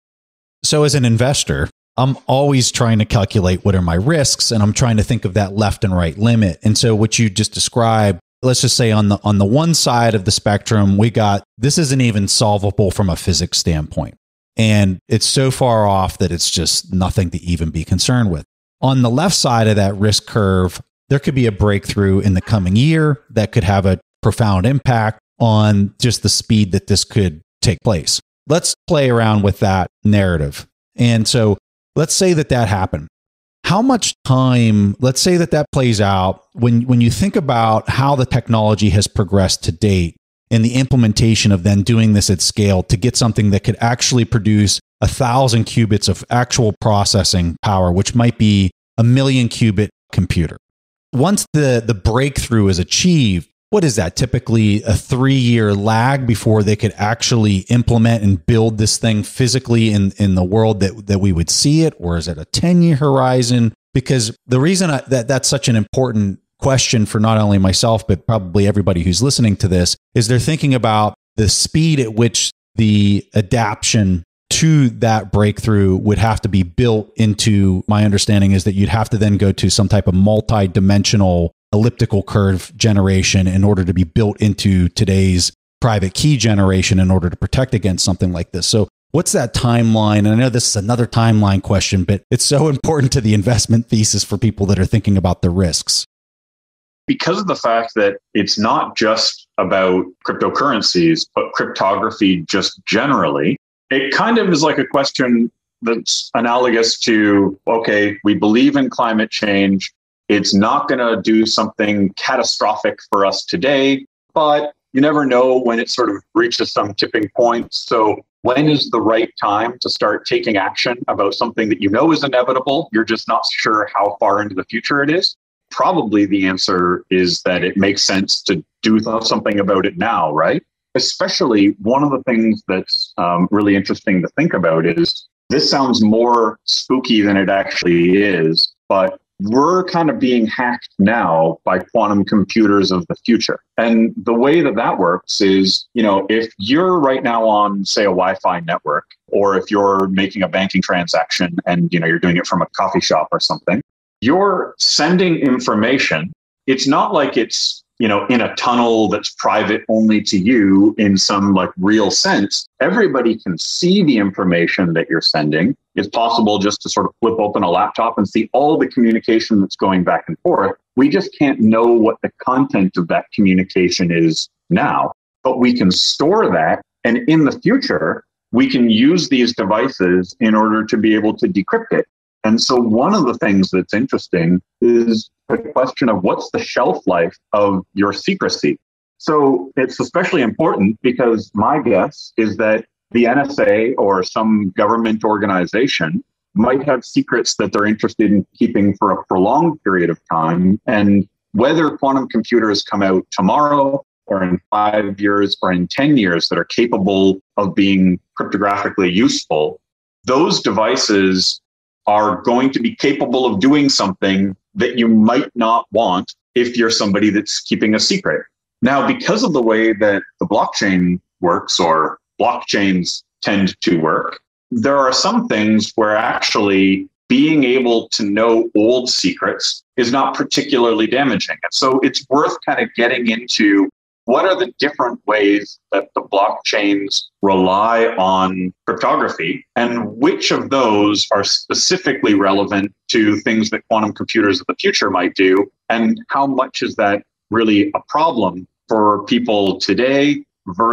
So as an investor, I'm always trying to calculate what are my risks, and I'm trying to think of that left and right limit. And so what you just described, let's just say on the one side of the spectrum, we got, this isn't even solvable from a physics standpoint. And it's so far off that it's just nothing to even be concerned with. On the left side of that risk curve, there could be a breakthrough in the coming year that could have a profound impact on just the speed that this could take place. Let's play around with that narrative. And so let's say that happened. How much time, let's say that plays out, when you think about how the technology has progressed to date and the implementation of then doing this at scale to get something that could actually produce 1,000 qubits of actual processing power, which might be a 1,000,000 qubit computer. Once the breakthrough is achieved, what is that? Typically a 3-year lag before they could actually implement and build this thing physically in the world that we would see it? Or is it a 10-year horizon? Because the reason that's such an important question for not only myself, but probably everybody who's listening to this, is they're thinking about the speed at which the adaptation to that breakthrough would have to be built into. My understanding is that you'd have to then go to some type of multi-dimensional elliptical curve generation in order to be built into today's private key generation in order to protect against something like this. So what's that timeline? And I know this is another timeline question, but it's so important to the investment thesis for people that are thinking about the risks. Because of the fact that it's not just about cryptocurrencies, but cryptography just generally, it kind of is like a question that's analogous to, okay, we believe in climate change. It's not going to do something catastrophic for us today, but you never know when it sort of reaches some tipping point. So when is the right time to start taking action about something that you know is inevitable? You're just not sure how far into the future it is. Probably the answer is that it makes sense to do something about it now, right? Especially one of the things that's really interesting to think about is this sounds more spooky than it actually is, but we're kind of being hacked now by quantum computers of the future. And the way that works is, if you're right now on, say, a Wi-Fi network, or if you're making a banking transaction and, you're doing it from a coffee shop or something, you're sending information. It's not like it's, in a tunnel that's private only to you in some like real sense. Everybody can see the information that you're sending. It's possible just to sort of flip open a laptop and see all the communication that's going back and forth. We just can't know what the content of that communication is now, but we can store that. And in the future, we can use these devices in order to be able to decrypt it. And so one of the things that's interesting is the question of what's the shelf life of your secrecy. So it's especially important because my guess is that the NSA or some government organization might have secrets that they're interested in keeping for a prolonged period of time. And whether quantum computers come out tomorrow or in 5 years or in 10 years that are capable of being cryptographically useful, those devices are going to be capable of doing something that you might not want if you're somebody that's keeping a secret. Now, because of the way that the blockchain works, or blockchains tend to work, there are some things where actually being able to know old secrets is not particularly damaging. And so it's worth kind of getting into what are the different ways that the blockchains rely on cryptography, and which of those are specifically relevant to things that quantum computers of the future might do, and how much is that really a problem for people today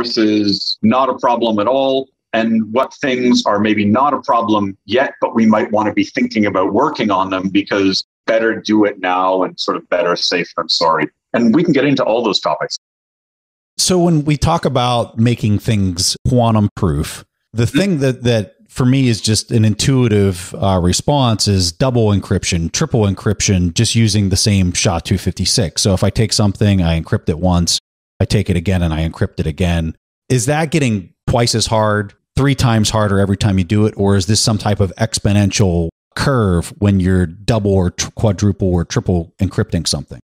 versus not a problem at all, and what things are maybe not a problem yet, but we might want to be thinking about working on them because better do it now and sort of better safe than sorry. And we can get into all those topics. So when we talk about making things quantum proof, the thing that for me is just an intuitive response is double encryption, triple encryption, just using the same SHA-256. So if I take something, I encrypt it once, I take it again and I encrypt it again. Is that getting twice as hard, 3 times harder every time you do it? Or is this some type of exponential curve when you're double or quadruple or triple encrypting something?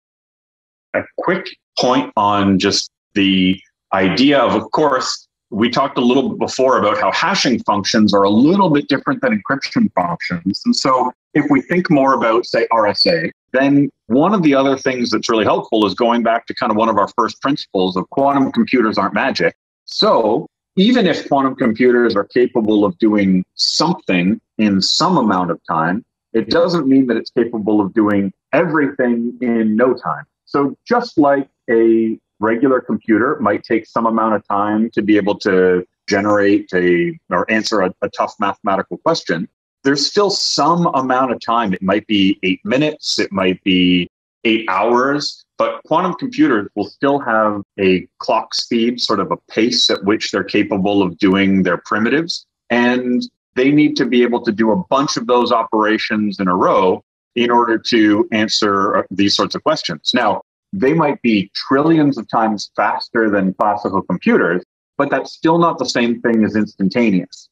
A quick point on just the idea of course, we talked a little bit before about how hashing functions are a little bit different than encryption functions. And so if we think more about, say, RSA, then one of the other things that's really helpful is going back to kind of one of our first principles of quantum computers aren't magic. So even if quantum computers are capable of doing something in some amount of time, it doesn't mean that it's capable of doing everything in no time. So just like a regular computer might take some amount of time to be able to generate or answer a tough mathematical question, there's still some amount of time. It might be 8 minutes, it might be 8 hours, but quantum computers will still have a clock speed, sort of a pace at which they're capable of doing their primitives. And they need to be able to do a bunch of those operations in a row in order to answer these sorts of questions. Now, they might be trillions of times faster than classical computers, but that's still not the same thing as instantaneous.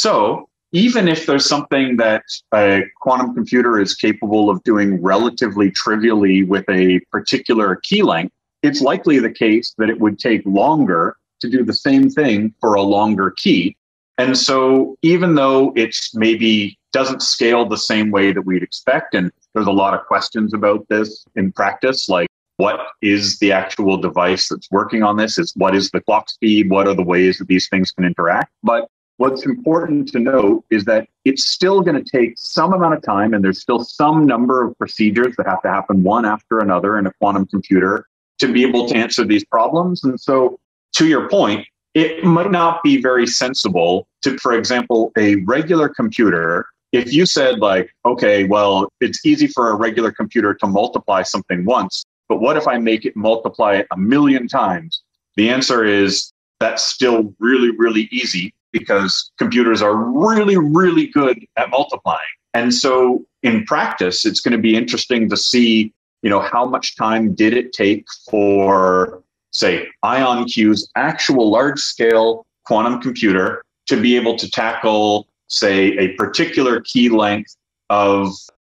So even if there's something that a quantum computer is capable of doing relatively trivially with a particular key length, it's likely the case that it would take longer to do the same thing for a longer key. And so even though it's maybe doesn't scale the same way that we'd expect, and there's a lot of questions about this in practice, like what is the actual device that's working on this? What is the clock speed? What are the ways that these things can interact? But what's important to note is that it's still going to take some amount of time, and there's still some number of procedures that have to happen one after another in a quantum computer to be able to answer these problems. And so, to your point, it might not be very sensible to, for example, a regular computer, if you said like, okay, well, it's easy for a regular computer to multiply something once, but what if I make it multiply it 1,000,000 times? The answer is that's still really, really easy because computers are really, really good at multiplying. And so in practice, it's going to be interesting to see, how much time did it take for, say, IonQ's actual large-scale quantum computer to be able to tackle, say, a particular key length of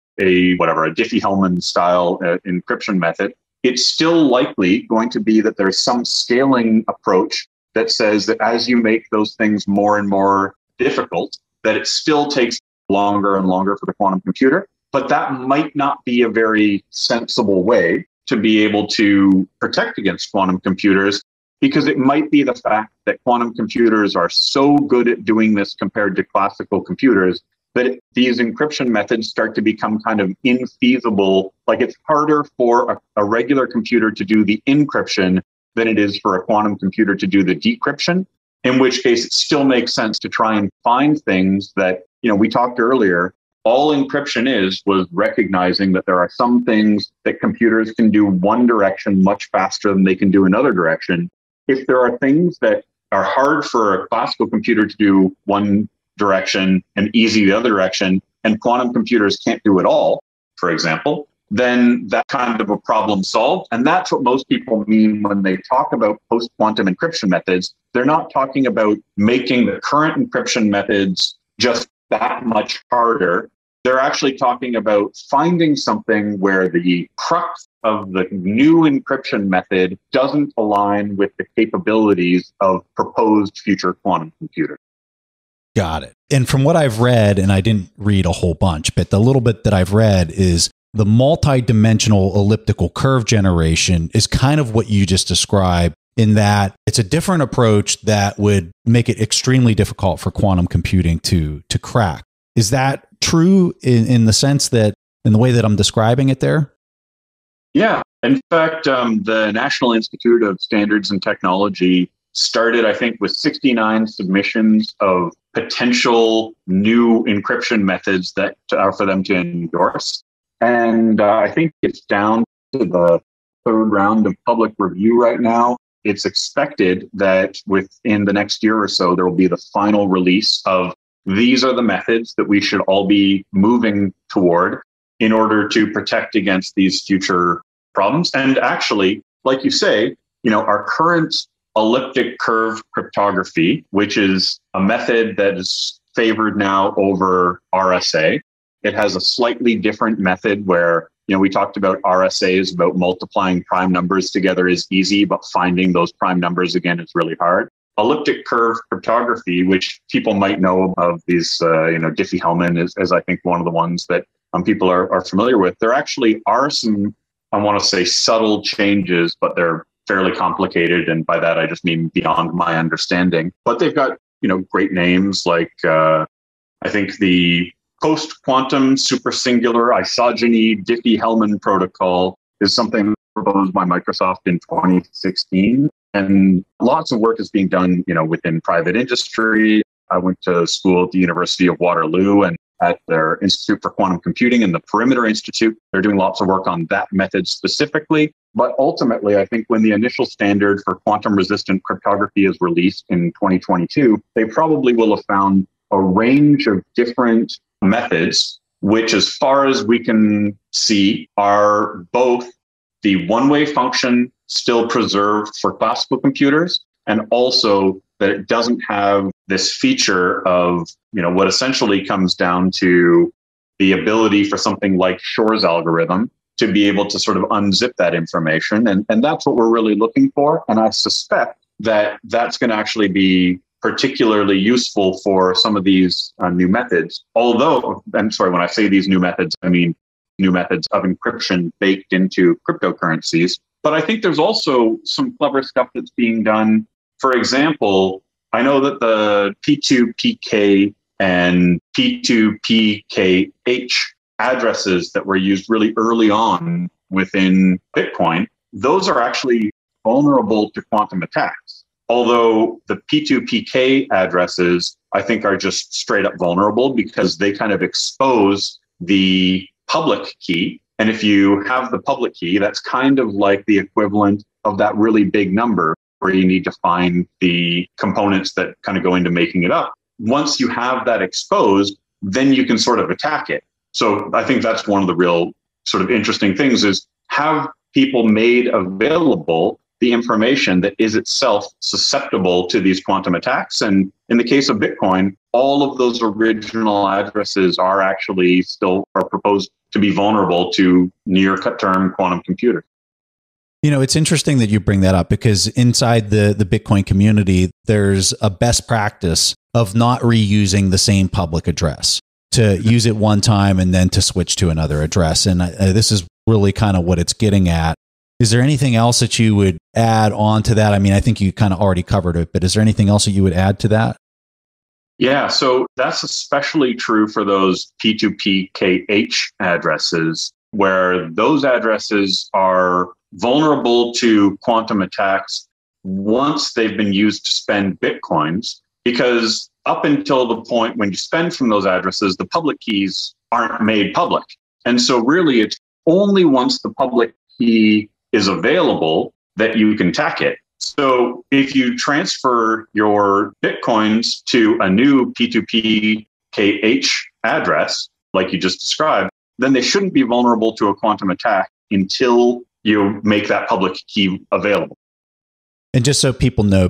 a Diffie-Hellman style encryption method. It's still likely going to be that there's some scaling approach that says that as you make those things more and more difficult, that it still takes longer and longer for the quantum computer. But that might not be a very sensible way to be able to protect against quantum computers, because it might be the fact that quantum computers are so good at doing this compared to classical computers that these encryption methods start to become kind of infeasible. Like it's harder for a regular computer to do the encryption than it is for a quantum computer to do the decryption, in which case it still makes sense to try and find things that, we talked earlier, all encryption was recognizing that there are some things that computers can do one direction much faster than they can do another direction. If there are things that are hard for a classical computer to do one direction and easy the other direction, and quantum computers can't do it all, for example, then that kind of a problem solved. And that's what most people mean when they talk about post-quantum encryption methods. They're not talking about making the current encryption methods just that much harder. They're actually talking about finding something where the crux of the new encryption method doesn't align with the capabilities of proposed future quantum computers. Got it. And from what I've read, and I didn't read a whole bunch, but the little bit that I've read is the multi-dimensional elliptical curve generation is kind of what you just described, in that it's a different approach that would make it extremely difficult for quantum computing to crack. Is that true in the sense that, in the way that I'm describing it there? Yeah. In fact, the National Institute of Standards and Technology started, I think, with 69 submissions of potential new encryption methods that are for them to endorse. And I think it's down to the third round of public review right now. It's expected that within the next year or so, there will be the final release of these are the methods that we should all be moving toward in order to protect against these future problems. And actually, like you say, our current elliptic curve cryptography, which is a method that is favored now over RSA. It has a slightly different method where, we talked about RSAs, about multiplying prime numbers together is easy, but finding those prime numbers again is really hard. Elliptic curve cryptography, which people might know of these, Diffie-Hellman is I think one of the ones that people are familiar with. There actually are some, I want to say, subtle changes, but they're fairly complicated. And by that, I just mean beyond my understanding. But they've got, great names like, I think the post-quantum supersingular isogeny Diffie-Hellman protocol is something proposed by Microsoft in 2016. And lots of work is being done, within private industry. I went to school at the University of Waterloo, and at their Institute for Quantum Computing and the Perimeter Institute, they're doing lots of work on that method specifically. But ultimately, I think when the initial standard for quantum-resistant cryptography is released in 2022, they probably will have found a range of different methods, which, as far as we can see, are both the one-way function still preserved for classical computers, and also that it doesn't have this feature of, what essentially comes down to the ability for something like Shor's algorithm to be able to sort of unzip that information. And that's what we're really looking for. And I suspect that that's going to actually be particularly useful for some of these new methods. Although, I'm sorry, when I say these new methods, I mean new methods of encryption baked into cryptocurrencies. But I think there's also some clever stuff that's being done. For example, I know that the P2PK and P2PKH addresses that were used really early on within Bitcoin, those are actually vulnerable to quantum attacks. Although the P2PK addresses, I think, are just straight up vulnerable because they kind of expose the public key. And if you have the public key, that's kind of like the equivalent of that really big number where you need to find the components that kind of go into making it up. Once you have that exposed, then you can sort of attack it. So I think that's one of the real sort of interesting things is have people made available the information that is itself susceptible to these quantum attacks. And in the case of Bitcoin, all of those original addresses are actually still are proposed to be vulnerable to near-term quantum computers. It's interesting that you bring that up because inside the Bitcoin community, there's a best practice of not reusing the same public address, to use it one time and then to switch to another address. And this is really kind of what it's getting at. Is there anything else that you would add on to that? I mean, I think you kind of already covered it, but is there anything else that you would add to that? Yeah, so that's especially true for those P2PKH addresses, where those addresses are vulnerable to quantum attacks once they've been used to spend Bitcoins, because up until the point when you spend from those addresses, the public keys aren't made public. And so really, it's only once the public key is available that you can attack it. So if you transfer your Bitcoins to a new P2PKH address, like you just described, then they shouldn't be vulnerable to a quantum attack until you make that public key available. And just so people know,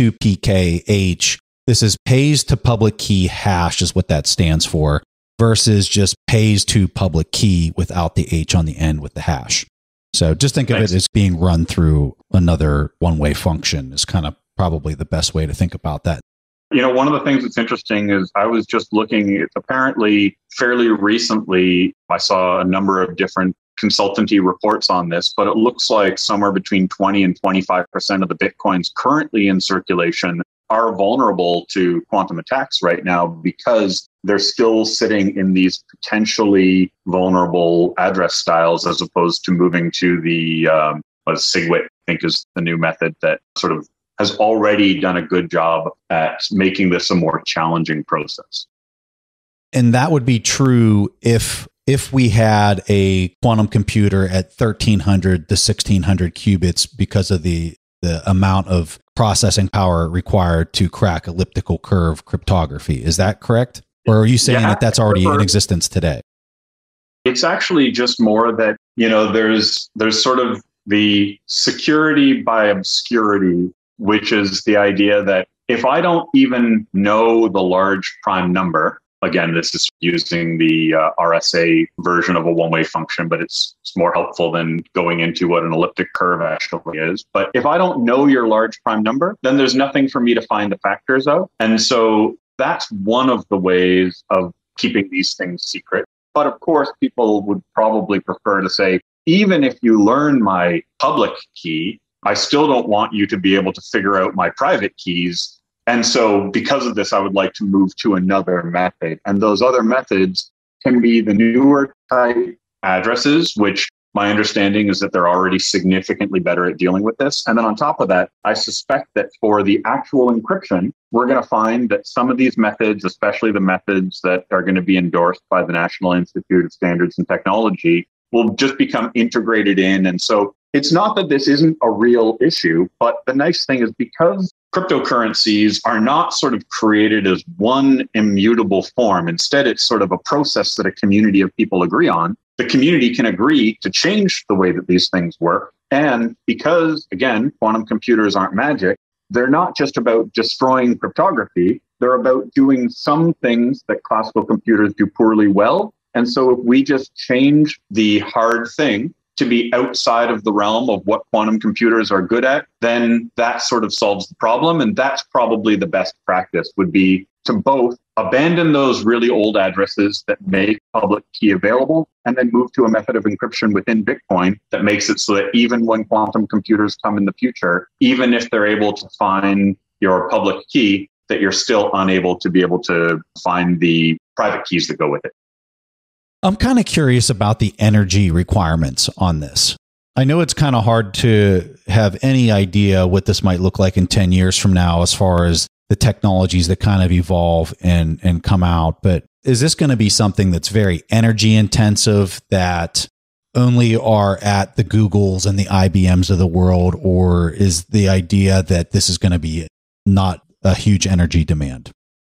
P2PKH, this is pays to public key hash is what that stands for, versus just pays to public key without the H on the end with the hash. So just think of it as being run through another one-way function is kind of probably the best way to think about that. One of the things that's interesting is I was just looking, apparently fairly recently, I saw a number of different consultancy reports on this, but it looks like somewhere between 20 and 25% of the Bitcoins currently in circulation are vulnerable to quantum attacks right now because they're still sitting in these potentially vulnerable address styles as opposed to moving to the SigWit, I think is the new method that sort of has already done a good job at making this a more challenging process. And that would be true if we had a quantum computer at 1300 to 1600 qubits because of the amount of processing power required to crack elliptical curve cryptography. Is that correct? Or are you saying that that's already in existence today? It's actually just more that, there's sort of the security by obscurity, which is the idea that if I don't even know the large prime number, again, this is using the RSA version of a one-way function, but it's more helpful than going into what an elliptic curve actually is. But if I don't know your large prime number, then there's nothing for me to find the factors of. And so that's one of the ways of keeping these things secret. But of course, people would probably prefer to say, even if you learn my public key, I still don't want you to be able to figure out my private keys. And so because of this, I would like to move to another method. And those other methods can be the newer type addresses, which my understanding is that they're already significantly better at dealing with this. And then on top of that, I suspect that for the actual encryption, we're going to find that some of these methods, especially the methods that are going to be endorsed by the National Institute of Standards and Technology, will just become integrated in. And so it's not that this isn't a real issue, but the nice thing is because cryptocurrencies are not sort of created as one immutable form. Instead, it's sort of a process that a community of people agree on. the community can agree to change the way that these things work. And because, again, quantum computers aren't magic, they're not just about destroying cryptography. They're about doing some things that classical computers do poorly well. And so if we just change the hard thing to be outside of the realm of what quantum computers are good at, then that sort of solves the problem. And that's probably the best practice, would be to both abandon those really old addresses that make public key available, and then move to a method of encryption within Bitcoin that makes it so that even when quantum computers come in the future, even if they're able to find your public key, that you're still unable to be able to find the private keys that go with it. I'm kind of curious about the energy requirements on this. I know it's kind of hard to have any idea what this might look like in 10 years from now as far as the technologies that kind of evolve and come out. But is this going to be something that's very energy intensive, that only are at the Googles and the IBMs of the world? Or is the idea that this is going to be not a huge energy demand?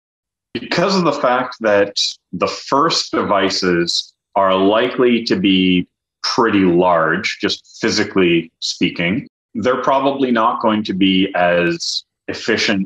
Because of the fact that the first devices are likely to be pretty large, just physically speaking, they're probably not going to be as efficient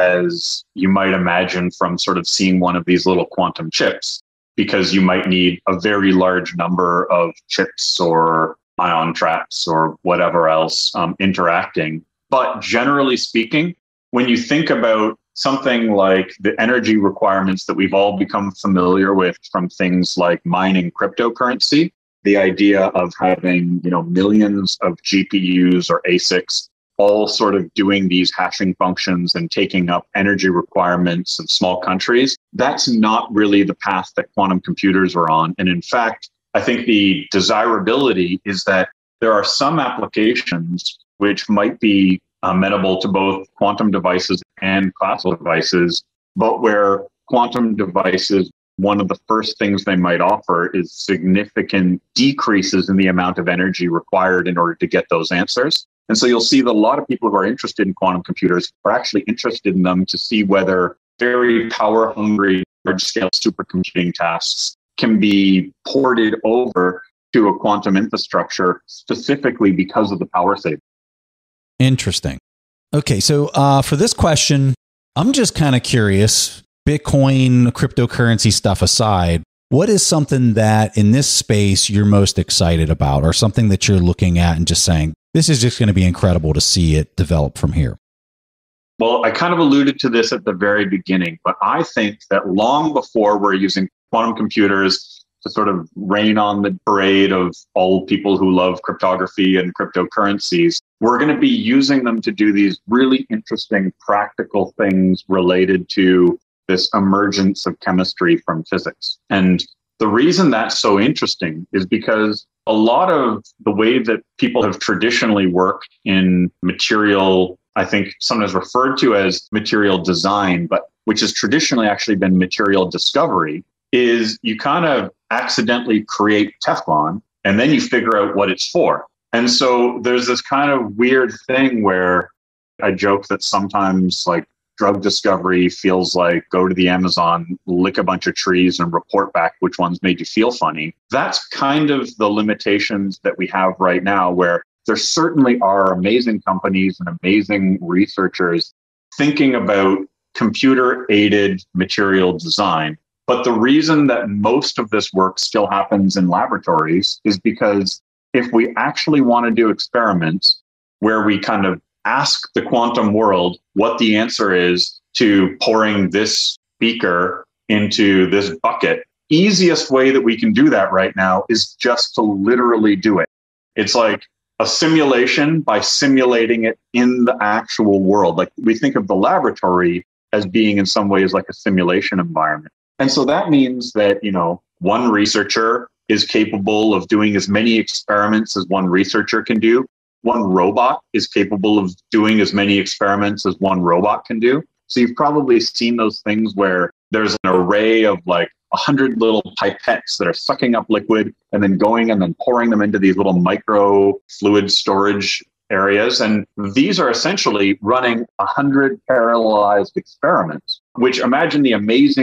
as you might imagine from sort of seeing one of these little quantum chips, because you might need a very large number of chips or ion traps or whatever else interacting. But generally speaking, when you think about something like the energy requirements that we've all become familiar with from things like mining cryptocurrency, the idea of having, millions of GPUs or ASICs all sort of doing these hashing functions and taking up energy requirements of small countries, that's not really the path that quantum computers are on. And in fact, I think the desirability is that there are some applications which might be amenable to both quantum devices and classical devices, but where quantum devices, one of the first things they might offer is significant decreases in the amount of energy required in order to get those answers. And so you'll see that a lot of people who are interested in quantum computers are actually interested in them to see whether very power-hungry, large-scale supercomputing tasks can be ported over to a quantum infrastructure specifically because of the power savings. Interesting. Okay, so for this question, I'm just kind of curious, Bitcoin, cryptocurrency stuff aside, what is something that in this space you're most excited about, or something that you're looking at and just saying, this is just going to be incredible to see it develop from here? Well, I kind of alluded to this at the very beginning, but I think that long before we're using quantum computers to sort of rain on the parade of all people who love cryptography and cryptocurrencies, we're going to be using them to do these really interesting practical things related to this emergence of chemistry from physics. And the reason that's so interesting is because a lot of the way that people have traditionally worked in material, I think sometimes referred to as material design, but which has traditionally actually been material discovery, is you kind of accidentally create Teflon and then you figure out what it's for. And so there's this kind of weird thing where I joke that sometimes like drug discovery feels like go to the Amazon, lick a bunch of trees and report back which ones made you feel funny. That's kind of the limitations that we have right now, where there certainly are amazing companies and amazing researchers thinking about computer-aided material design. But the reason that most of this work still happens in laboratories is because if we actually want to do experiments where we kind of ask the quantum world what the answer is to pouring this beaker into this bucket, easiest way that we can do that right now is just to literally do it. It's like a simulation by simulating it in the actual world. Like we think of the laboratory as being in some ways like a simulation environment. And so that means that, one researcher is capable of doing as many experiments as one researcher can do. One robot is capable of doing as many experiments as one robot can do. So you've probably seen those things where there's an array of like 100 little pipettes that are sucking up liquid and then going and then pouring them into these little micro fluid storage areas. And these are essentially running 100 parallelized experiments, which imagine the amazing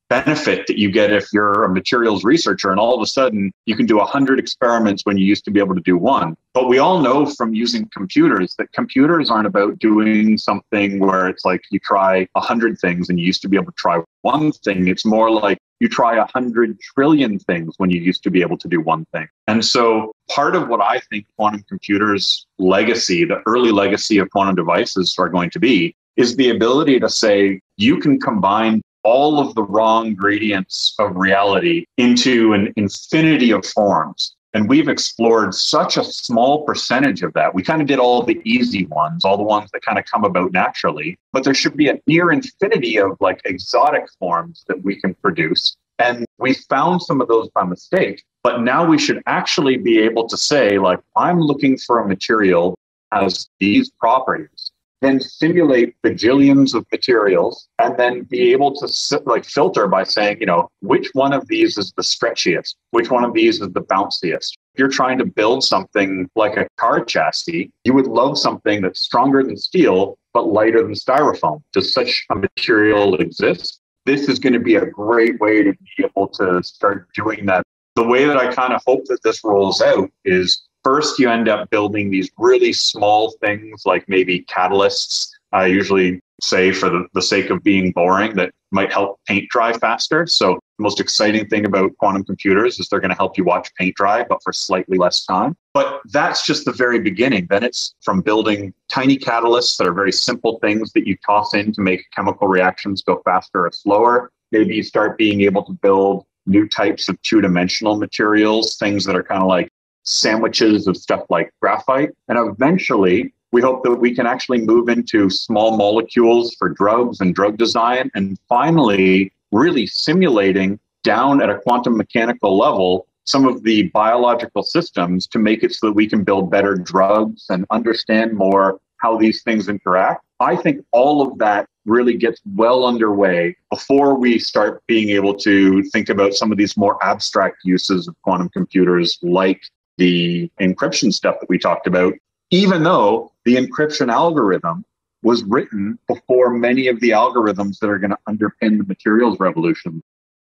benefit that you get if you're a materials researcher and all of a sudden you can do 100 experiments when you used to be able to do one. But we all know from using computers that computers aren't about doing something where it's like you try 100 things and you used to be able to try one thing. It's more like you try 100 trillion things when you used to be able to do one thing. And so part of what I think quantum computers' legacy, the early legacy of quantum devices are going to be, is the ability to say you can combine all of the raw ingredients of reality into an infinity of forms. And we've explored such a small percentage of that. We kind of did all the easy ones, all the ones that kind of come about naturally, but there should be a near infinity of like exotic forms that we can produce. And we found some of those by mistake, but now we should actually be able to say, like, I'm looking for a material that has these properties. Then simulate bajillions of materials and then be able to filter by saying, which one of these is the stretchiest? Which one of these is the bounciest? If you're trying to build something like a car chassis, you would love something that's stronger than steel, but lighter than styrofoam. Does such a material exist? This is going to be a great way to be able to start doing that. The way that I kind of hope that this rolls out is first, you end up building these really small things like maybe catalysts. I usually say for the sake of being boring that might help paint dry faster. So the most exciting thing about quantum computers is they're going to help you watch paint dry, but for slightly less time. But that's just the very beginning. Then it's from building tiny catalysts that are very simple things that you toss in to make chemical reactions go faster or slower. Maybe you start being able to build new types of two-dimensional materials, things that are kind of like sandwiches of stuff like graphite. And eventually, we hope that we can actually move into small molecules for drugs and drug design. And finally, really simulating down at a quantum mechanical level some of the biological systems to make it so that we can build better drugs and understand more how these things interact. I think all of that really gets well underway before we start being able to think about some of these more abstract uses of quantum computers, like the encryption stuff that we talked about, even though the encryption algorithm was written before many of the algorithms that are going to underpin the materials revolution.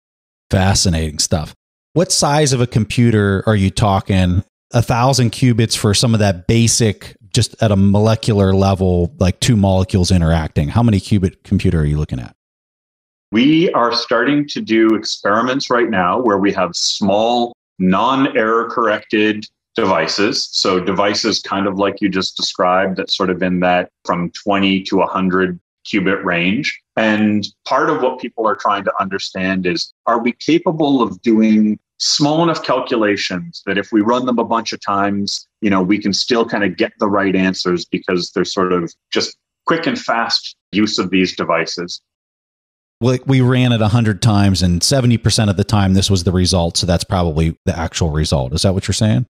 Fascinating stuff. What size of a computer are you talking? 1,000 qubits for some of that basic, just at a molecular level, like two molecules interacting. How many qubit computer are you looking at? We are starting to do experiments right now where we have small, non-error corrected devices. So devices kind of like you just described, that's sort of in that from 20 to 100 qubit range. And part of what people are trying to understand is, are we capable of doing small enough calculations that if we run them a bunch of times, we can still kind of get the right answers because they're sort of just quick and fast use of these devices. We ran it 100 times and 70% of the time this was the result. So that's probably the actual result. Is that what you're saying?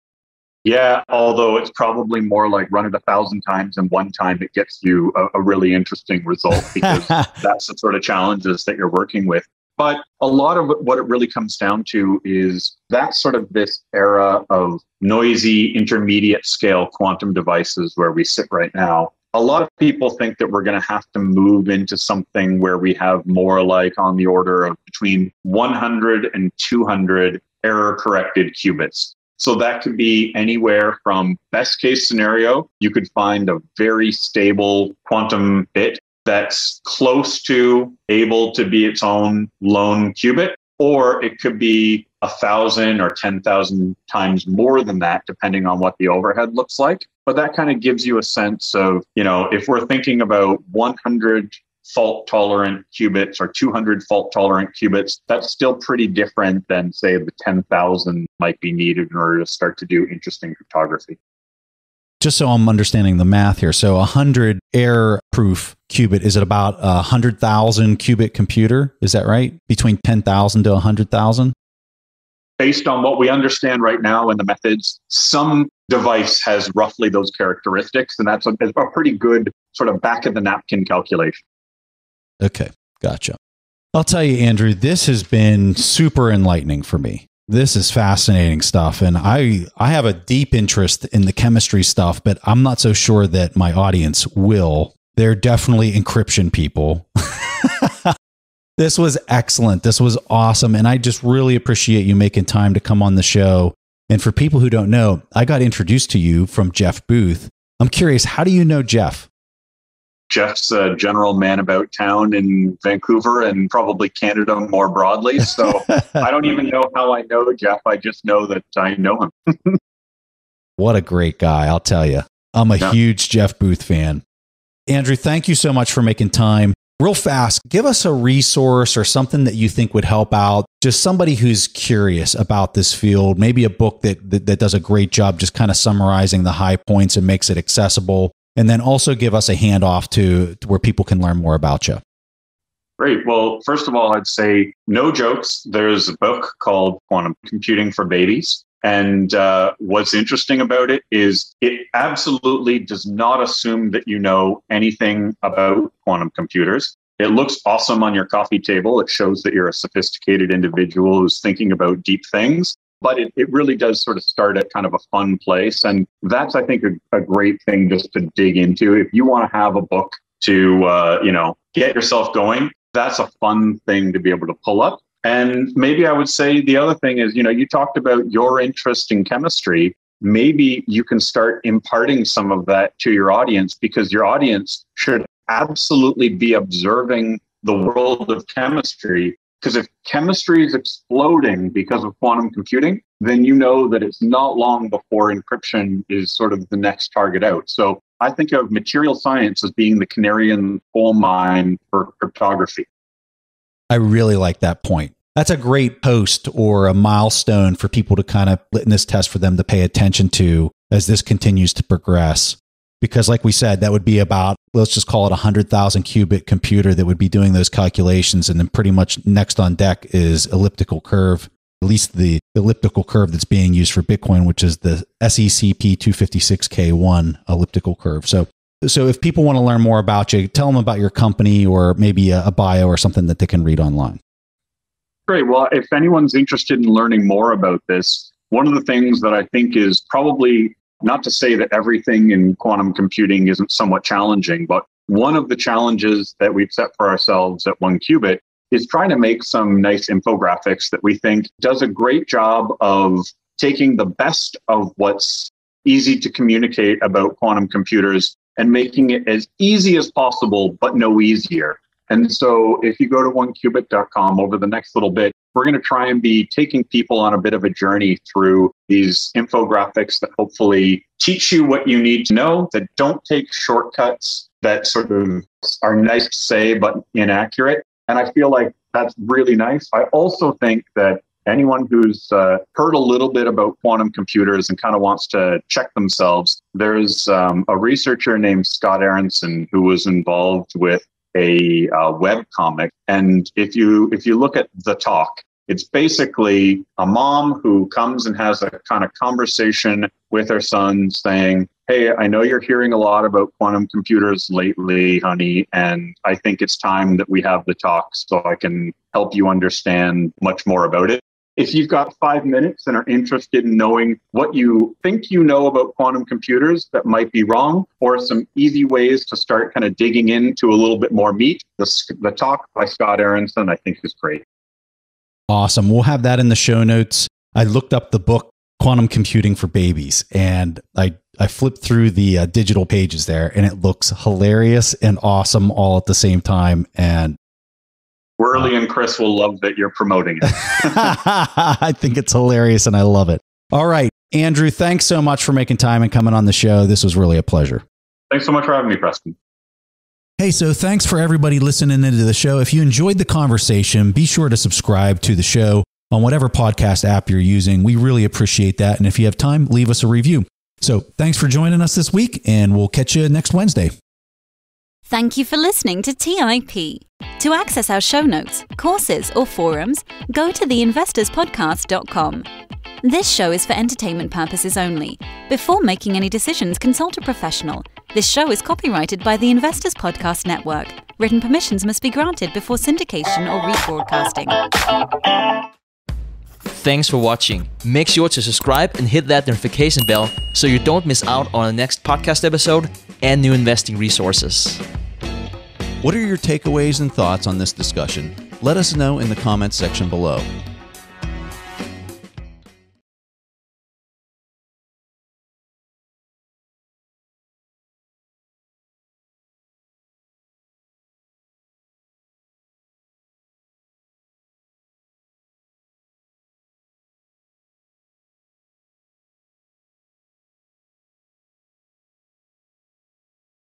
Yeah, although it's probably more like run it 1,000 times and one time it gets you a really interesting result because that's the sort of challenges that you're working with. But a lot of what it really comes down to is that's sort of this era of noisy intermediate scale quantum devices where we sit right now. A lot of people think that we're going to have to move into something where we have more like on the order of between 100 and 200 error-corrected qubits. So that could be anywhere from best case scenario, you could find a very stable quantum bit that's close to able to be its own lone qubit, or it could be 1,000 or 10,000 times more than that, depending on what the overhead looks like. But that kind of gives you a sense of, if we're thinking about 100 fault-tolerant qubits or 200 fault-tolerant qubits, that's still pretty different than, say, the 10,000 might be needed in order to start to do interesting cryptography. Just so I'm understanding the math here. So 100 error-proof qubit, is it about 100,000 qubit computer? Is that right? Between 10,000 to 100,000? Based on what we understand right now and the methods, some device has roughly those characteristics, and that's a pretty good sort of back-of-the-napkin calculation. Okay, gotcha. I'll tell you, Andrew, this has been super enlightening for me. This is fascinating stuff. And I have a deep interest in the chemistry stuff, but I'm not so sure that my audience will. They're definitely encryption people. This was excellent. This was awesome. And I just really appreciate you making time to come on the show. And for people who don't know, I got introduced to you from Jeff Booth. I'm curious, how do you know Jeff? Jeff's a general man about town in Vancouver and probably Canada more broadly. So I don't even know how I know Jeff. I just know that I know him. What a great guy, I'll tell you. I'm a huge Jeff Booth fan. Andrew, thank you so much for making time. Real fast, give us a resource or something that you think would help out just somebody who's curious about this field, maybe a book that does a great job just kind of summarizing the high points and makes it accessible. And then also give us a handoff to where people can learn more about you. Great. Well, first of all, I'd say no jokes. There's a book called Quantum Computing for Babies. And what's interesting about it is it absolutely does not assume that you know anything about quantum computers. It looks awesome on your coffee table. It shows that you're a sophisticated individual who's thinking about deep things. But it really does sort of start at kind of a fun place. And that's, I think, a great thing just to dig into. If you want to have a book to, get yourself going, that's a fun thing to be able to pull up. And maybe I would say the other thing is, you talked about your interest in chemistry. Maybe you can start imparting some of that to your audience, because your audience should absolutely be observing the world of chemistry. Because if chemistry is exploding because of quantum computing, then you know that it's not long before encryption is sort of the next target out. So I think of material science as being the canary in the coal mine for cryptography. I really like that point. That's a great post or a milestone for people to kind of litmus test for them to pay attention to as this continues to progress. Because like we said, that would be about, let's just call it 100,000 qubit computer that would be doing those calculations. And then pretty much next on deck is elliptical curve, at least the elliptical curve that's being used for Bitcoin, which is the SECP 256K1 elliptical curve. So if people want to learn more about you, tell them about your company or maybe a bio or something that they can read online. Great. Well, if anyone's interested in learning more about this, one of the things that I think is probably, not to say that everything in quantum computing isn't somewhat challenging, but one of the challenges that we've set for ourselves at 1QBit is trying to make some nice infographics that we think does a great job of taking the best of what's easy to communicate about quantum computers and making it as easy as possible, but no easier. And so if you go to 1QBit.com over the next little bit, we're going to try and be taking people on a bit of a journey through these infographics that hopefully teach you what you need to know, that don't take shortcuts, that sort of are nice to say, but inaccurate. And I feel like that's really nice. I also think that anyone who's heard a little bit about quantum computers and kind of wants to check themselves, there's a researcher named Scott Aronson who was involved with a web comic. And if you look at the talk, it's basically a mom who comes and has a kind of conversation with her son saying, hey, I know you're hearing a lot about quantum computers lately, honey, and I think it's time that we have the talk so I can help you understand much more about it. If you've got 5 minutes and are interested in knowing what you think you know about quantum computers that might be wrong, or some easy ways to start kind of digging into a little bit more meat, the talk by Scott Aronson, I think, is great. Awesome. We'll have that in the show notes. I looked up the book, Quantum Computing for Babies, and I flipped through the digital pages there, and it looks hilarious and awesome all at the same time. And Worley and Chris will love that you're promoting it. I think it's hilarious and I love it. All right, Andrew, thanks so much for making time and coming on the show. This was really a pleasure. Thanks so much for having me, Preston. Hey, so thanks for everybody listening into the show. If you enjoyed the conversation, be sure to subscribe to the show on whatever podcast app you're using. We really appreciate that. And if you have time, leave us a review. So thanks for joining us this week, and we'll catch you next Wednesday. Thank you for listening to TIP. To access our show notes, courses, or forums, go to theinvestorspodcast.com. This show is for entertainment purposes only. Before making any decisions, consult a professional. This show is copyrighted by the Investors Podcast Network. Written permissions must be granted before syndication or rebroadcasting. Thanks for watching. Make sure to subscribe and hit that notification bell so you don't miss out on the next podcast episode and new investing resources. What are your takeaways and thoughts on this discussion? Let us know in the comments section below.